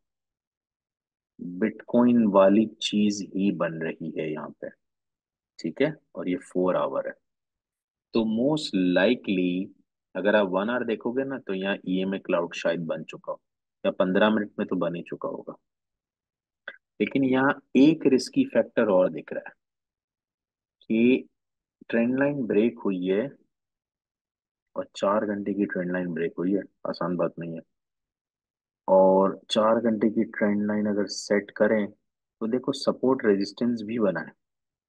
बिटकॉइन वाली चीज ही बन रही है यहाँ पे, ठीक है। और ये फोर आवर है, तो मोस्ट लाइकली अगर आप वन आवर देखोगे ना, तो यहाँ ईएमए क्लाउड शायद बन चुका हो, या पंद्रह मिनट में तो बन ही चुका होगा। लेकिन यहाँ एक रिस्की फैक्टर और दिख रहा है कि ट्रेंड लाइन ब्रेक हुई है, और चार घंटे की ट्रेंड लाइन ब्रेक हुई है, आसान बात नहीं है। और चार घंटे की ट्रेंड लाइन अगर सेट करें, तो देखो सपोर्ट रेजिस्टेंस भी बना है,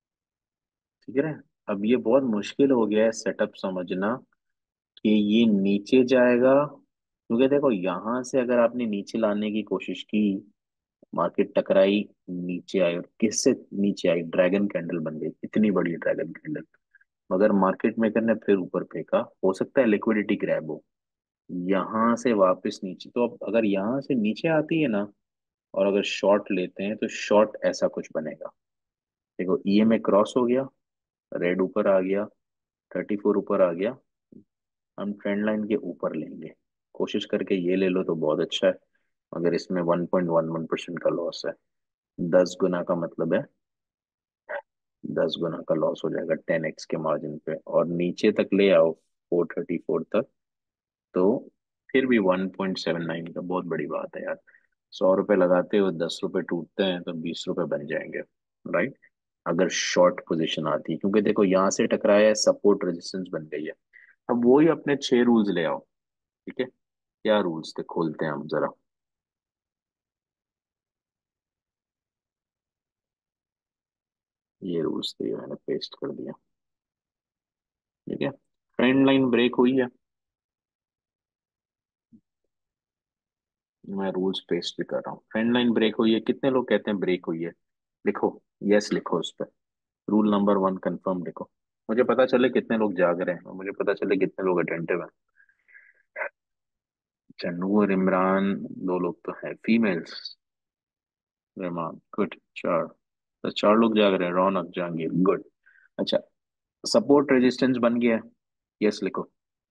ठीक है। अब ये बहुत मुश्किल हो गया है सेटअप समझना कि ये नीचे जाएगा, क्योंकि देखो यहाँ से अगर आपने नीचे लाने की कोशिश की, मार्केट टकराई, नीचे आई, और किससे नीचे आई, ड्रैगन कैंडल बन गई, इतनी बड़ी ड्रैगन कैंडल। मगर मार्केट मेकर ने फिर ऊपर फेंका, हो सकता है लिक्विडिटी ग्रैब हो, यहाँ से वापस नीचे। तो अब अगर यहाँ से नीचे आती है ना, और अगर शॉर्ट लेते हैं, तो शॉर्ट ऐसा कुछ बनेगा। देखो ईएमए क्रॉस हो गया, रेड ऊपर आ गया, थर्टी फोर ऊपर आ गया, हम ट्रेंड लाइन के ऊपर लेंगे। कोशिश करके ये ले लो तो बहुत अच्छा है। अगर इसमें one point one one percent का लॉस है, दस गुना का मतलब है, दस गुना का लॉस हो जाएगा टेन एक्स के मार्जिन पे, और नीचे तक ले आओ फोर थर्टी फोर तक, तो फिर भी वन पॉइंट सेवन नाइन का बहुत बड़ी बात है यार। सौ रुपए लगाते हो, दस रुपए टूटते हैं, तो बीस रुपए बन जाएंगे, राइट। अगर शॉर्ट पोजीशन आती है, क्योंकि देखो यहाँ से टकराया है, सपोर्ट रेजिस्टेंस बन गई है। अब वही अपने छह रूल्स ले आओ, ठीक है। क्या रूल्स थे, खोलते हैं हम जरा। ये रूल्स थे, ये मैंने पेस्ट कर दिया, ठीक है। ट्रेंड लाइन ब्रेक हुई है, मैं रूल्स पेस्ट भी कर रहा हूँ। ट्रेंड लाइन ब्रेक हुई है, कितने लोग कहते हैं ब्रेक हुई है? लिखो, यस लिखो उस पर। रूल नंबर वन कंफर्म लिखो, मुझे पता चले कितने लोग जाग रहे हैं, और मुझे पता चले कितने लोग अटेंटिव हैं। अच्छा नूर, इमरान, दो लोग तो हैं फीमेल्स, रहमान, गुड, चार। तो चार लोग जाग रहे हैं, रौनक, जहांगीर, गुड। अच्छा, सपोर्ट रेजिस्टेंस बन गया है, यस लिखो,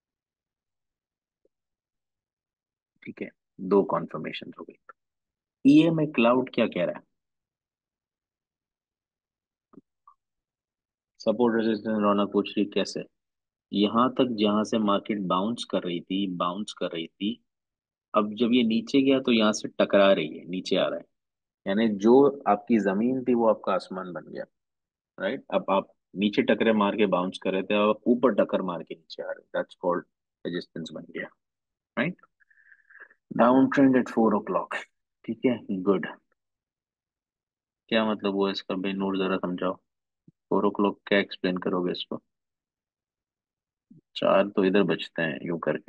ठीक है। दो कॉन्फर्मेशन हो गई। ईएमए क्लाउड क्या कह रहा है? सपोर्ट रेजिस्टेंस, रौनक पूछ रही कैसे। यहाँ तक जहां से मार्केट बाउंस कर रही थी, बाउंस कर रही थी, अब जब ये नीचे गया तो यहाँ से टकरा रही है, नीचे आ रहा है। यानी जो आपकी जमीन थी वो आपका आसमान बन गया, राइट। अब आप नीचे टकरे मार के बाउंस कर रहे थे, और ऊपर टक्कर मार के नीचे आ रहे, दैट्स कॉल्ड रेजिस्टेंस बन गया, right. Down trend at four o'clock, ठीक है, गुड। क्या मतलब हुआ इसका भाई, नूर जरा समझाओ। फोर ओ क्लॉक क्या एक्सप्लेन करोगे इसको? चार तो इधर बचते हैं यूं करके।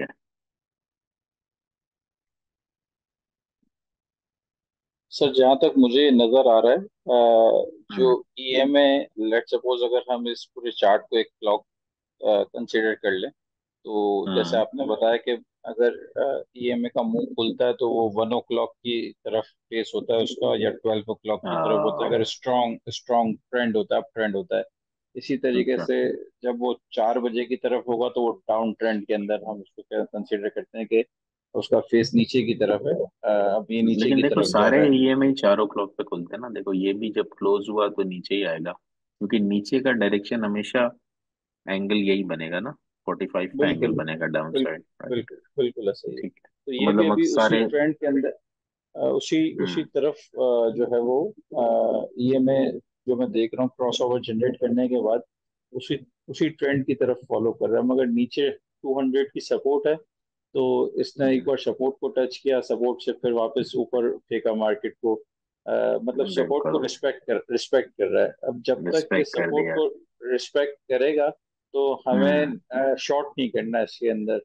सर जहाँ तक मुझे नजर आ रहा है, अ, जो हम्म। ईएमए, लेट सपोज अगर हम इस पूरे चार्ट को एक क्लॉक कंसीडर कर लें, तो जैसे हम्म। आपने बताया कि अगर ईएमए का मुंह खुलता है तो वो वन ओ क्लॉक की तरफ फेस होता है उसका, या ट्वेल्व ओ क्लॉक की तरफ होता है, आ, अगर स्ट्रॉन्ग स्ट्रॉन्ग ट्रेंड होता है, अप ट्रेंड होता है। इसी तरीके अच्छा। से जब वो चार बजे की तरफ होगा तो वो डाउन ट्रेंड के अंदर हम उसको कंसिडर करते हैं कि उसका फेस नीचे की तरफ है, अ, अब ये नीचे लेकिन की देखो तरफ जा सारे रहा है। ईएमआई चारों क्लॉक पे खुलते हैं ना, देखो ये भी जब क्लोज हुआ तो नीचे ही आएगा, क्योंकि नीचे का डायरेक्शन हमेशा एंगल यही बनेगा ना, फोर्टी फाइव का एंगल बिल्कुल बनेगा डाउन बिल्कुल साइड, राइट। बिल्कुल बिल्कुल ऐसा ही है। ठीक है, तो तो ये भी मतलब मत अभी उसी सारे। ट्रेंड के अंदर, अ, उसी उसी हम्म। तरफ अ, जो है वो ईएमए जो मैं देख रहा हूँ क्रॉस ओवर जनरेट करने के बाद उसी उसी ट्रेंड की तरफ फॉलो कर रहा है, मगर नीचे टू हंड्रेड की सपोर्ट है। तो इसने एक हम्म, बार सपोर्ट को टच किया, सपोर्ट से फिर वापस ऊपर फेंका मार्केट को, अ, मतलब सपोर्ट को बिल्कुल। रिस्पेक्ट कर रिस्पेक्ट कर रहा है। अब जब तक ये रिस्पेक्ट कर सपोर्ट दिया। को रिस्पेक्ट करेगा तो हम्म। हमें शॉर्ट नहीं करना है इसके अंदर,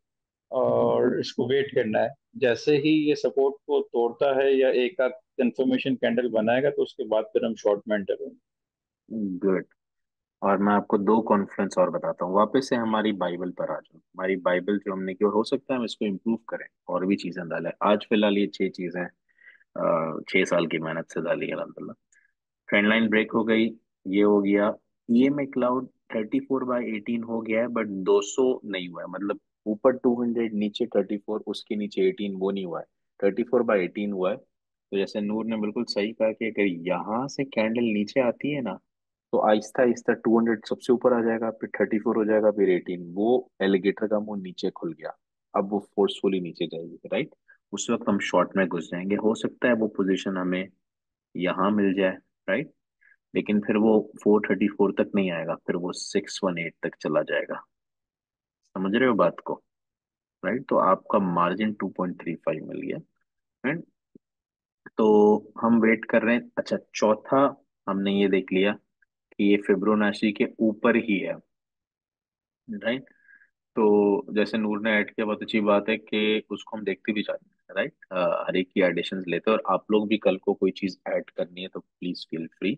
और इसको वेट करना है। जैसे ही ये सपोर्ट को तोड़ता है या एक आध कंफर्मेशन कैंडल बनाएगा तो उसके बाद फिर हम शॉर्ट में एंटर होंगे। गुड। और मैं आपको दो कॉन्फ्रेंस और बताता हूँ, वापस से हमारी बाइबल पर आ जाओ। हमारी बाइबल जो हमने की, और हो सकता है हम इसको इम्प्रूव करें और भी चीजें डालें। आज फिलहाल ये छह चीजें अ, छह साल की मेहनत से डाली है अल्हम्दुलिल्लाह। ट्रेंड लाइन ब्रेक हो गई, ये हो गया। EMA cloud thirty four by eighteen हो गया है, बट दो सौ नहीं हुआ है, मतलब ऊपर टू हंड्रेड, नीचे थर्टी फोर, उसके नीचे एटीन, वो नहीं हुआ है। थर्टी फोर बाई एटीन हुआ है। तो जैसे नूर ने बिल्कुल सही कहा कि अगर यहाँ से कैंडल नीचे आती है ना, तो आहिस्ता आहिस्ता टू हंड्रेड सबसे ऊपर आ जाएगा, फिर थर्टी फोर हो जाएगा, फिर एटीन। वो एलिगेटर का मुंह नीचे खुल गया, अब वो फोर्सफुली नीचे जाएगी, राइट। उस वक्त हम शॉर्ट में घुस जाएंगे, हो सकता है वो पोजीशन हमें यहाँ मिल जाए, राइट। लेकिन फिर वो फोर थर्टी फोर तक नहीं आएगा, फिर वो सिक्स वन एट तक चला जाएगा। समझ रहे हो बात को, राइट। तो आपका margin two point three five मिल गया, राइट। तो हम वेट कर रहे हैं। अच्छा, चौथा, हमने ये देख लिया कि ये फिब्रोनाची के ऊपर ही है, राइट। तो जैसे नूर ने ऐड किया, बहुत अच्छी बात है कि उसको हम देखते भी जाते हैं, राइट। हर एक की एडिशंस लेते हैं, और आप लोग भी कल को कोई चीज ऐड करनी है तो प्लीज फील फ्री।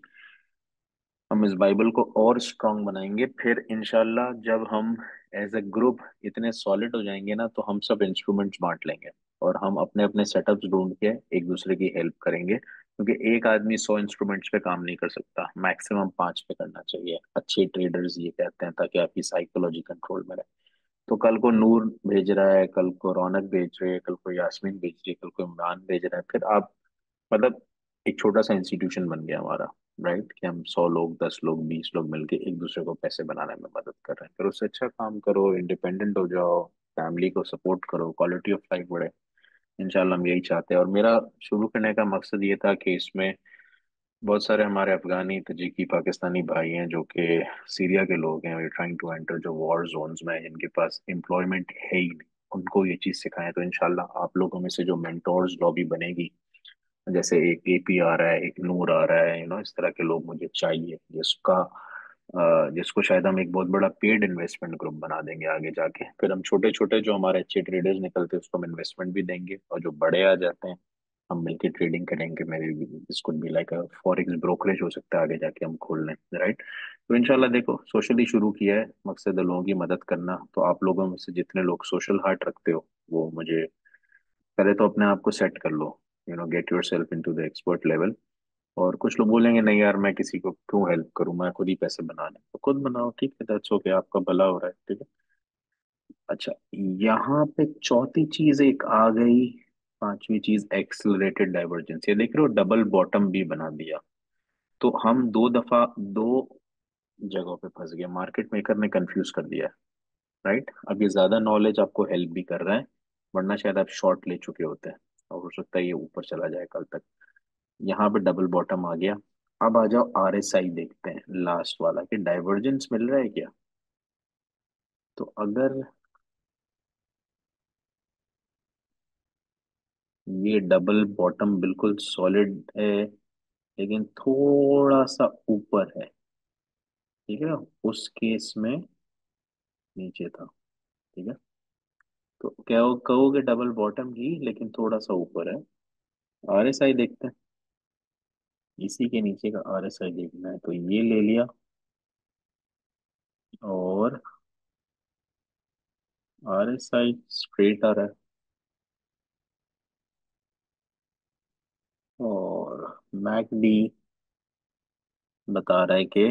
हम इस बाइबल को और स्ट्रांग बनाएंगे, फिर इंशाल्लाह जब हम एज ए ग्रुप इतने सॉलिड हो जाएंगे ना, तो हम सब इंस्ट्रूमेंट्स बांट लेंगे, और हम अपने अपने सेटअप्स ढूंढ के एक दूसरे की हेल्प करेंगे, क्योंकि एक आदमी सौ इंस्ट्रूमेंट्स पे काम नहीं कर सकता, मैक्सिमम पांच पे करना चाहिए, अच्छे ट्रेडर्स ये कहते हैं, ताकि आपकी साइकोलॉजी कंट्रोल में रहे। तो कल को नूर भेज रहा है, कल को रौनक भेज रही है, कल को यास्मीन भेज रही है, कल को इमरान भेज रहा है, फिर आप, मतलब एक छोटा सा इंस्टीट्यूशन बन गया हमारा, राइट, कि हम सौ लोग, दस लोग, बीस लोग मिलके एक दूसरे को पैसे बनाने में मदद कर रहे हैं। फिर उससे अच्छा काम करो, इंडिपेंडेंट हो जाओ, फैमिली को सपोर्ट करो, क्वालिटी ऑफ लाइफ बढ़े। इंशाल्लाह हम यही चाहते हैं। और मेरा शुरू करने का मकसद ये था कि इसमें बहुत सारे हमारे अफगानी, तजिकी, पाकिस्तानी भाई हैं जो कि सीरिया के लोग हैं, ट्राइंग टू एंटर जो वॉर जोन्स में, जिनके पास एम्प्लॉयमेंट है ही नहीं, उनको ये चीज़ सिखाएं। तो इंशाल्लाह आप लोगों में से जो मेंटोर्स लॉबी बनेगी, जैसे एक एपी आ रहा है, एक नूर आ रहा है, यू नो, इस तरह के लोग मुझे चाहिए, जिसका अ, जिसको शायद हम एक बहुत बड़ा पेड इन्वेस्टमेंट ग्रुप बना देंगे आगे जाके। फिर हम छोटे छोटे जो हमारे अच्छे ट्रेडर्स निकलते हैं उसको हम इन्वेस्टमेंट भी देंगे, और जो बड़े आ जाते हैं हम मिलके ट्रेडिंग करेंगे। मेरी this could be like a forex brokerage हो सकता है आगे जाके हम खोल लें, राइट। तो इंशाल्लाह देखो, सोशली शुरू किया है, मकसद है लोगों की मदद करना। तो आप लोगों में से जितने लोग सोशल हार्ट रखते हो, वो मुझे पहले तो अपने आप को सेट कर लो, you know, get yourself into the expert level. और कुछ लोग बोलेंगे नहीं यार, मैं किसी को क्यों हेल्प करूं, मैं खुद ही पैसे बनाने, तो खुद बनाओ, ठीक है, दैट्स ओके, आपका भला हो रहा है, ठीक है। अच्छा, यहाँ पे चौथी चीज एक आ गई, पांचवी चीज एक्सेलरेटेड डाइवर्जेंस। ये देख रहे हो, डबल बॉटम भी बना दिया। तो हम दो दफा दो जगहों पे फंस गए, मार्केट मेकर ने कंफ्यूज कर दिया है, राइट। अब ये ज्यादा नॉलेज आपको हेल्प भी कर रहा है, वरना शायद आप शॉर्ट ले चुके होते हैं, और हो सकता है ये ऊपर चला जाए कल तक। यहाँ पे डबल बॉटम आ गया। अब आ जाओ आरएसआई देखते हैं, लास्ट वाला, कि डाइवर्जेंस मिल रहा है क्या। तो अगर ये डबल बॉटम बिल्कुल सॉलिड है, लेकिन थोड़ा सा ऊपर है, ठीक है, उस केस में नीचे था, ठीक है। तो क्या हो- कहोगे डबल बॉटम ही, लेकिन थोड़ा सा ऊपर है। आरएसआई देखते हैं, इसी के नीचे का आरएसआई देखना है, तो ये ले लिया। और आरएसआई स्ट्रेट आ रहा है, मैकडी बता रहा है कि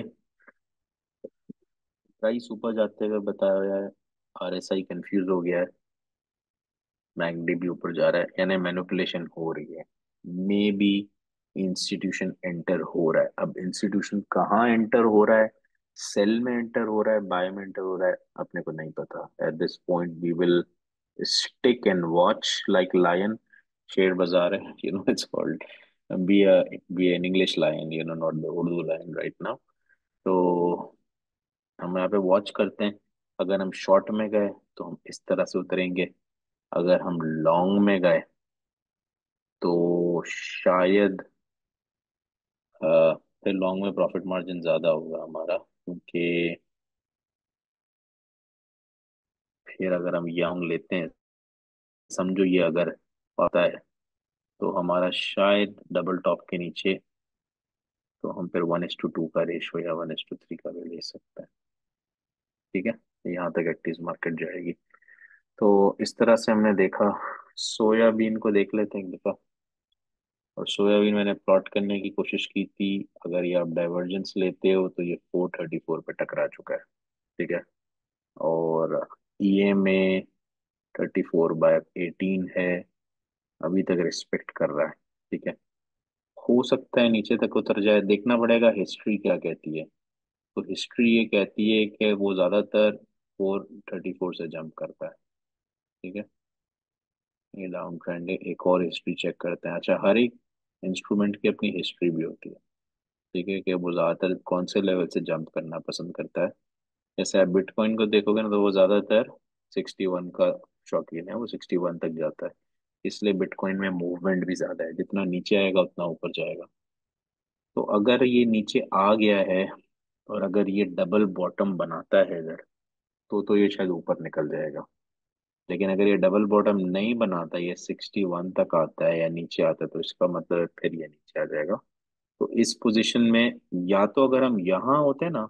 प्राइस ऊपर जाते हुए बताया गया है। आरएसआई कंफ्यूज हो गया है, मैकडी भी ऊपर जा रहा है, यानी मैनिपुलेशन हो रही है। मे बी इंस्टीट्यूशन एंटर हो रहा है। अब इंस्टीट्यूशन कहाँ एंटर हो रहा है, सेल में एंटर हो रहा है, बाय में एंटर हो रहा है, अपने को नहीं पता। At this point we will stick and watch like lion. शेर बाजार है, you know it's called, be a be an English lion, you know, not the Urdu lion right now. तो हम यहाँ पे वॉच करते हैं। अगर हम शॉर्ट में गए तो हम इस तरह से उतरेंगे, अगर हम लॉन्ग में गए तो शायद अ, फिर लॉन्ग में प्रॉफिट मार्जिन ज़्यादा होगा हमारा, क्योंकि फिर अगर हम यंग लेते हैं, समझो ये अगर होता है तो हमारा शायद डबल टॉप के नीचे, तो हम फिर वन एस टू टू का रेशो या वन एस टू थ्री का भी ले सकते हैं। ठीक है, यहाँ तक एट्टीज मार्केट जाएगी। तो इस तरह से हमने देखा। सोयाबीन को देख लेते हैं एक दफा। और सोयाबीन मैंने प्लॉट करने की कोशिश की थी। अगर ये आप डाइवर्जेंस लेते हो तो ये फोर थर्टी फोर पे टकरा चुका है। ठीक है, और EMA thirty four by eighteen है, अभी तक रिस्पेक्ट कर रहा है। ठीक है, हो सकता है नीचे तक उतर जाए, देखना पड़ेगा हिस्ट्री क्या कहती है। तो हिस्ट्री ये कहती है कि वो ज्यादातर फोर थर्टी फोर से जंप करता है। ठीक है, ये डाउन ट्रेंड है। एक और हिस्ट्री चेक करते हैं। अच्छा, हर एक इंस्ट्रूमेंट की अपनी हिस्ट्री भी होती है। ठीक है, कि वो ज्यादातर कौन से लेवल से जंप करना पसंद करता है। जैसे आप बिटकॉइन को देखोगे ना, तो वो ज्यादातर सिक्सटी वन का शौकीन है, वो सिक्सटी वन तक जाता है। इसलिए बिटकॉइन में मूवमेंट भी ज्यादा है, जितना नीचे आएगा उतना ऊपर जाएगा। तो अगर ये नीचे आ गया है और अगर ये डबल बॉटम बनाता है इधर, तो तो ये शायद ऊपर निकल जाएगा। लेकिन अगर ये डबल बॉटम नहीं बनाता, ये सिक्सटी वन तक आता है या नीचे आता है, तो इसका मतलब फिर ये नीचे आ जाएगा। तो इस पोजीशन में, या तो अगर हम यहाँ होते ना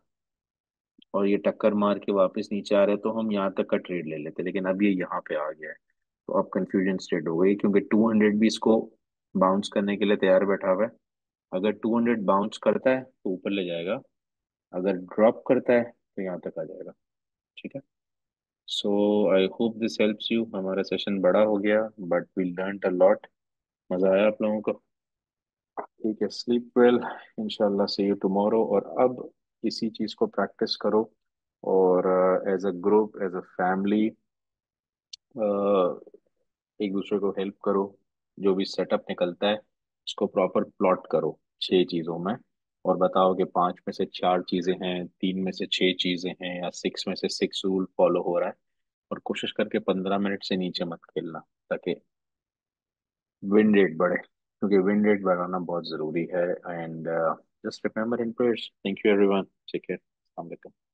और ये टक्कर मार के वापस नीचे आ रहे, तो हम यहाँ तक का ट्रेड ले लेते, लेकिन अब ये यहाँ पे आ गया है। तो अब कंफ्यूजन स्टेट हो गई, क्योंकि टू हंड्रेड भी इसको बाउंस करने के लिए तैयार बैठा हुआ है। अगर टू हंड्रेड बाउंस करता है तो ऊपर ले जाएगा, अगर ड्रॉप करता है तो यहाँ तक आ जाएगा। ठीक है, so I hope this helps you. हमारा सेशन बड़ा हो गया, but we learn a lot. मजा आया आप लोगों को? ठीक है, स्लीप वेल, इंशाल्लाह सी यू टुमारो। और अब इसी चीज़ को प्रैक्टिस करो, और as a group, as a family, एक दूसरे को हेल्प करो। जो भी सेटअप निकलता है उसको प्रॉपर प्लॉट करो छह चीज़ों में, और बताओ कि पांच में से चार चीज़ें हैं, तीन में से छह चीज़ें हैं, या सिक्स में से सिक्स रूल फॉलो हो रहा है। और कोशिश करके पंद्रह मिनट से नीचे मत खेलना, ताकि विन रेट बढ़े, क्योंकि विन रेट बढ़ाना बहुत ज़रूरी है। And just remember in prayers. Thank you everyone, take care.